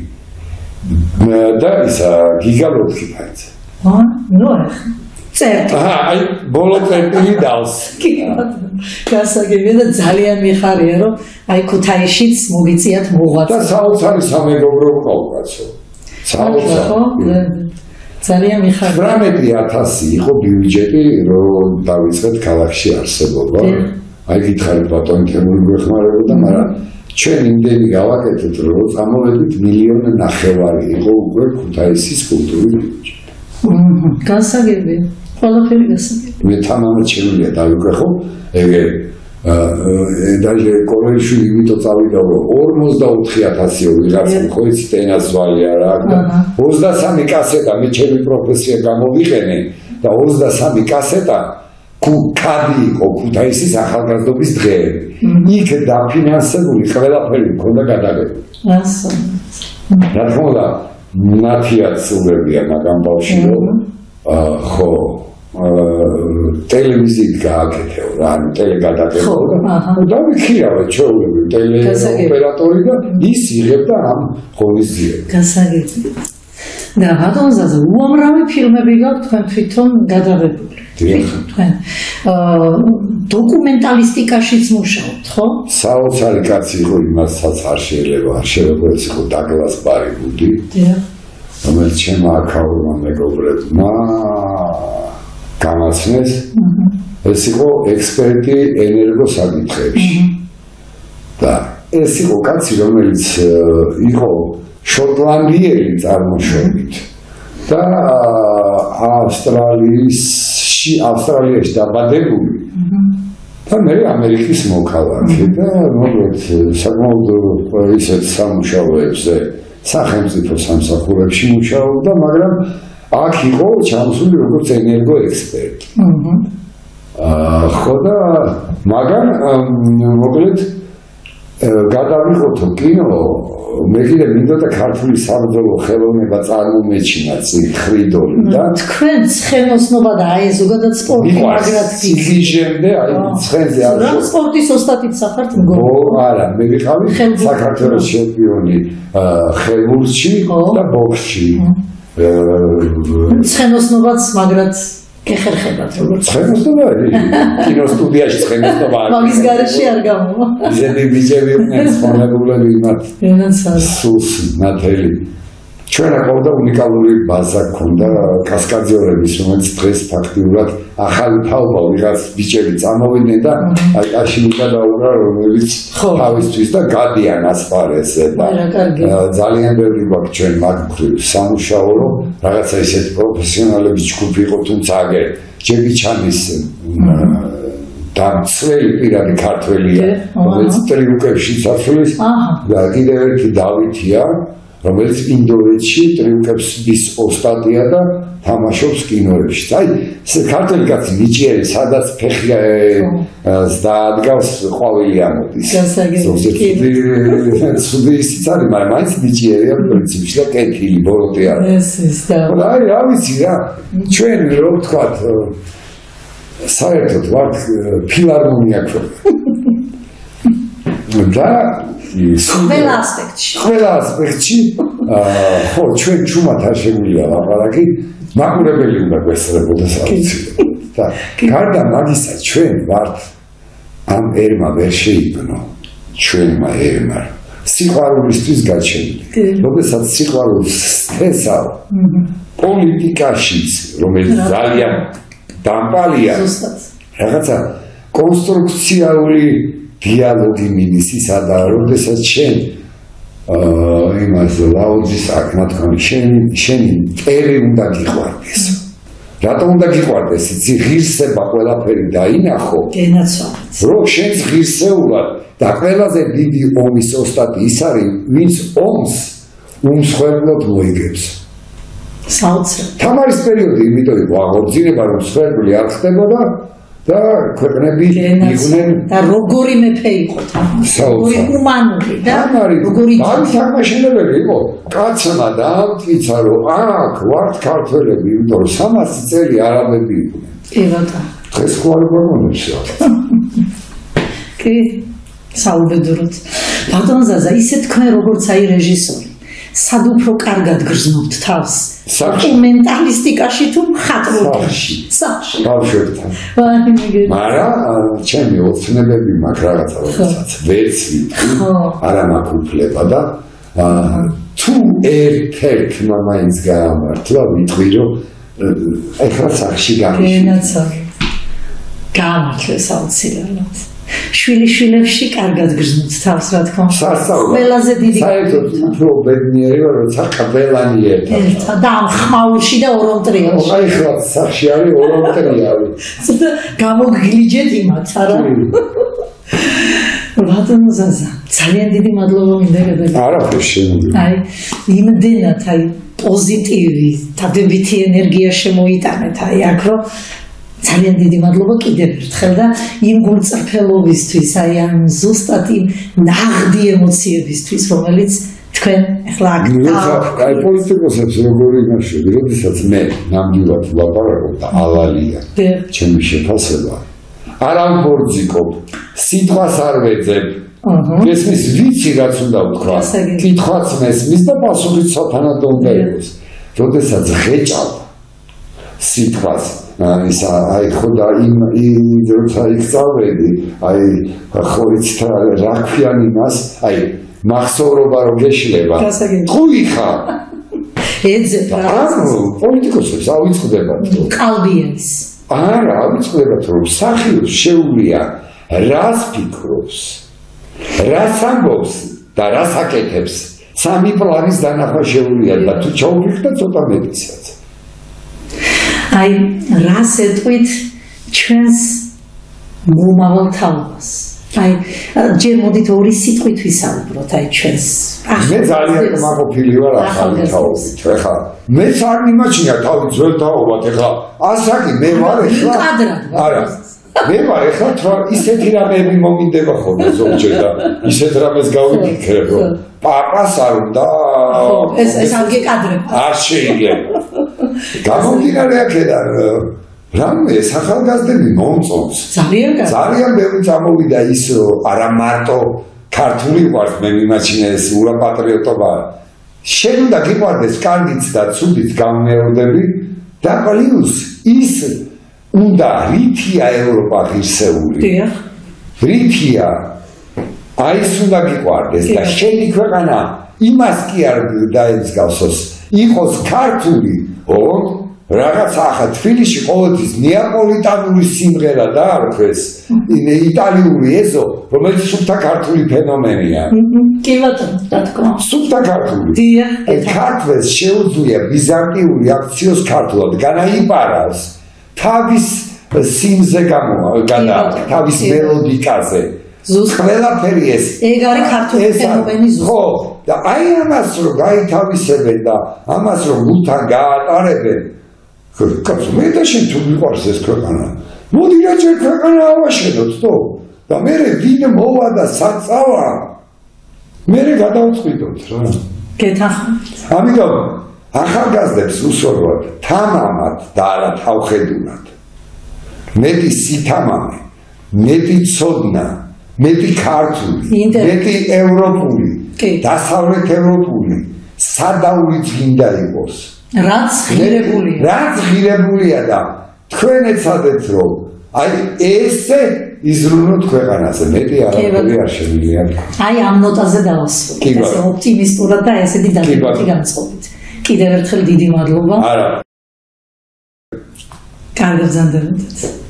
და ისა გიგა ლოთქიფაიძე. ნუ წერტი. აი ბოლო წერტილი დავს. გასაგებია და ძალიან მიხარია რომ აი ქუთაისშიც მოგიწიათ მოღვაწე. და საოცარი სამეგობრო ყავკაცო. საოცარი. ძალიან მიხარია. 18,000 იყო ბიუჯეტი რომ დავიწყეთ ქალაქში არსებობა. აი გითხარით ბატონი თემური გვეხმარებოდა, მაგრამ ჩვენ იმდენი გავაკეთეთ რომ წამოვედით 1,500,000 იყო უკვე ქუთაისის კულტურული ბიუჯეტი. გასაგებია. ყველაფერი გასაგებია. მე თამამად შემიძლია დავიკვეხო ეგე დაჟე კოლეჯში იმიტომ წავიდა რომ 44,000 ვიღაცა ხო იცით ენას ვალი არა და 23 კასეტა მე ჩემი პროფესია გამოვიყენე და 23 კასეტა კადი იყო ქუთაისის ახალგაზრდობის დღეები. იქ დაფინანსებული ყველაფერი მქონდა გადაღებული. ასე. რა თქმა უნდა ნათიაც სულებია მაგამ ბავში რომ ხო ტელევიზიით გააკეთეო რა, ანუ ტელეგადაკეთო და ვიქირავე ჩვეულები ტელეოპერატორი და ის იღებდა ამ ღონისძიებას. გასაგებია. და ბატონ ზაზა, უამრავი ფილმები გაქვთ თქვენ თვითონ გადაღებული. თქვენ დოკუმენტალისტიკაშიც მუშაობთ, ხო? საოცარი კაცი იყო, იმასაც არ შეიძლება, ეს იყო დაგლას ბარიბუდი. რომელიც ჩემმა აქაურმა მეგობრებმა გამაცნეს. ეს იყო ექსპერტი ენერგოსაკითხებში. და ეს იყო კაცი, რომელიც იყო შოტლანდიელი წარმოშობით და ავსტრალიაში ავსტრალიაში დაბადებული და მე ამერიკის მოქალაქე და მოკლედ საკმაოდ ისეთ სამუშაოებზე სახელმწიფო სამსახურებში მუშაობდა, მაგრამ აქ იყო ჩამოსული როგორც ენერგო ექსპერტი. ხო და მაგრამ მოკლედ გადავიღოთო კინო მე კიდე მინდოდა ქართული საბრძოლო ხელოვნება წარმომეჩინა ციხრიდოლი და თქვენ ცხენოსნობა და აი ზოგადად სპორტი მაგრად სიგიჟემდე აი ცხენზე არ რა სპორტის ოსტატით სახართ მგონი არა მე ვიყავი საქართველოს ჩემპიონი ხელბურთში და ბოქსში ცხენოსნობაც მაგრად გეხერხებათ როგორც ცხენოსნობა კინოსტუდიაში ცხენოსნობა მაგის გარეშე არ გამოვა ისეთი ბიჭები იყვნენ ცხონებულები იმათ სულს ნათელი ჩვენ აყავდა უნიკალური ბაზა ქონდა კასკადიორების რომელიც დღეს ფაქტიურად ახალი თაობა ვიღაც ბიჭები წამოვიდნენ და აი აშინდა დაურა რომელიც თავისთვის და გადიან ასპარეზზე და ძალიან ბევრი გვაქვს ჩვენ მაგ მხრივ სამუშაო რომ რაღაცა ისეთი პროფესიონალების ჯგუფი იყო თუმცა აგერ ჯეგი ჩანის და ძველი პირადი ქართველია რომელიც ტრიუკებში წასulis და კიდევ ერთი დავითია რომელიც ინდოეთში ტრიუკების ოსტატია და თამაშობს კინოებში. აი, ქართველი კაცი ნიჭიერი, სადაც ფეხი დაადგავს ყვავილი ამოდის. ცუდი ისიც არის, მაგრამ მაინც ნიჭიერია პრინციპში და კეთილი ბოროტი არის. და აი, რა ვიცი რა, ჩვენ რო ვთქვათ, საერთოდ ვართ ფილარმონია ქვეყანა. და ყველა ასპექტში ხო ჩვენ ჩუმად არ შეგვიძლია ლაპარაკი მაყურებელი უნდა გვესწრებოდეს აუცილებლად და გარდა მაგისა ჩვენ ვართ ამ ერმა ვერ შეიქმნო ჩვენმა ერმა სიყვარულისთვის გაჩენილი როდესაც სიყვარულს სტესავ პოლიტიკაშიც რომელიც ძალიან დამპალია რაღაცა კონსტრუქციული დიალოგი მიდის ისა და როდესაც შენ იმას ლაუძის აკმათქონი შენი წერი უნდა გიყვარდეს რატომ უნდა გიყვარდეს იცი ღირსება ყველაფერი დაინახო რომ შენ ღირსეულად და ყველაზე დიდი ომის ოსტატი ის არის ვინც ომს უმსხვერპლად მოიგებს საოცრად თამარის პერიოდი იმიტომ იყო აღორძინება რომ მსხვერპლი არ ხდებოდა და ქვეყნები იყვნენ და როგორი მეფე იყო როგორი უმანური და როგორი თამაშენებელი იყო კაცმა დაამტკიცა რომ აქ ვართ ქართველები იმიტომ რომ 300 წელი არაბები იყვნენ კი ბატონო დღეს ხო არ გონებსა კი საუბედუროთ ბატონ ზაზა ისე თქვენ როგორც აი რეჟისორი სად უფრო კარგად გრძნობთ თავს დოკუმენტალისტიკაში თუ მხატვრობაში სახში ბავშვებთან მაგრამ ჩემი ოცნებები მაქვს რაღაცა რომელსაც ვერც არა მაქვს უფლება და თუ ერთ-ერთმა მაინც გაამართლა ვიტყვი რომ ეხლა სახში გამართლეს აუცილებლად შვილიშვილებში კარგად გრძნობთ თავს რა თქმა უნდა ყველაზე დიდი საერთოდ უფრო ბედნიერი ვარ როცა ყველანი ერთად და ამ ხმაურში და ორონტრიაში აი ხლა სახში არის ორონტრიალი ცოტა გამოგგლიჯეთ იმათ არა ბატონო ზაზა ძალიან დიდი მადლობა მინდა გადაგიხადო არაფერს შემიძლია აი იმდენად აი პოზიტივი დადებითი ენერგია შემოიტანეთ აი აქ რომ ძალიან დიდი მადლობა კიდევ ერთხელ და იმ გულწრფელობისთვის, აი ამ ზუსტად იმ ნაღდი ემოციებისთვის, რომელიც თქვენ ახლა აქ აი პოლიტიკოსებს როგორი იმაშები, როდესაც მე ნამდვილად ვლაპარაკობ და ალალია ჩემი შეფასება არ ამბორძიკობ, სიტყვას არ ვეძებ ესმის ვიცი რაც უნდა ვთქვა, კითხვაც მესმის და პასუხიც სათანადო უნდა იყოს როდესაც ღეჭავ სიტყვას აი ხოდა იმ როცა იქწავედი აი ხო იცით რა ქვიან იმას აი მახსოვრობა რომ გეშლება ყუიხა ეძებ პოლიტიკოსებს ავიწყდებათ ყალბიებს არა ავიწყდებათ რომ მსახიობს შეუძლია რას ფიქრობს რას ამბობს და რას აკეთებს სამი პლანის დანახვა შეუძლია და თუ ჩაუფიქრდა ცოტა მეტისაც აი აი რას ეტყვით ჩვენს მომავალ თაობას აი ჯერ მოდით ორი სიტყვით ვისაუბროთ აი ჩვენს მე ძალიან მაყოფილი ვარ ახალი თაობით ეხლა მეც არ მიმაჩნია თავი ძველ თაობად ეხლა ასაკი მე ვარ ეხლა არა მე ვარ ეხლა ისეთი რამეები მომინდება ხოლმე ზოგჯერ და ისეთ რამეს გავიფიქრებ რომ პაპას არ უნდა ეს ალგე კადრები არ შეიძლება გამომდინარე აქედან რამე ახალგაზრდები მომწონს ძალიან ბევრი წამოვიდა ის არა მარტო ქართული ვართ მე მიმაჩნია ეს ურაპატრიოტობა შენ უნდა გიყვარდეს კარგიც და ცუდიც გამეორდები და პლუს ის უნდა რითია ევროპა ღირსეული რითია აი ეს უნდა გიყვარდეს და შენი ქვეყანა იმას კი არ დაეძგავსოს იყოს ქართული რაღაც ახლა თბილისში ყოველთვის ნეაპოლიტანური სიმღერა დაარქვეს იტალიური ეზო რომელიც სუფთა ქართული ფენომენია კი ბატონო რა თქმა უნდა სუფთა ქართული ქართველს შეუძლია ბიზანტიური აქციოს ქართულად განაიპარავს თავის სიმზე გადა თავის მელოდიკაზე ყველაფერი ეს ეგ არის ქართული ფენომენი ხო და აი ამას რომ გაითავისებენ და ამას რომ გულთან გაატარებენ კაცო მე და შენ თუ მიყვარს ეს ქვეყანა მოდი რა ჯერ ქვეყანა ავაშენოთ თო და მე ვინ მოვა და საწავა მე გადავწყვიტოთ რა გეთანხმებით ამიტომ ახალგაზრდებს უსურვებ თამამად და არა თავხედურად მეტი სითამამე მეტი ცოდნა მეტი ქართული მეტი ევროპული დასავლეთ ევროპული სადაურიც გინდა იყოს რაც ღირებულია და თქვენ ეცადეთ რომ აი ესე იზრუნოთ ქვეყანაზე მეტი არაფერი არ შემიძლია აი ამ ნოტაზე დავასრულოთ ესე ოპტიმისტურად და ესეთი დადებითი განწყობით კიდევ ერთხელ დიდი მადლობა არა კარგად ბრძანდებოდეთ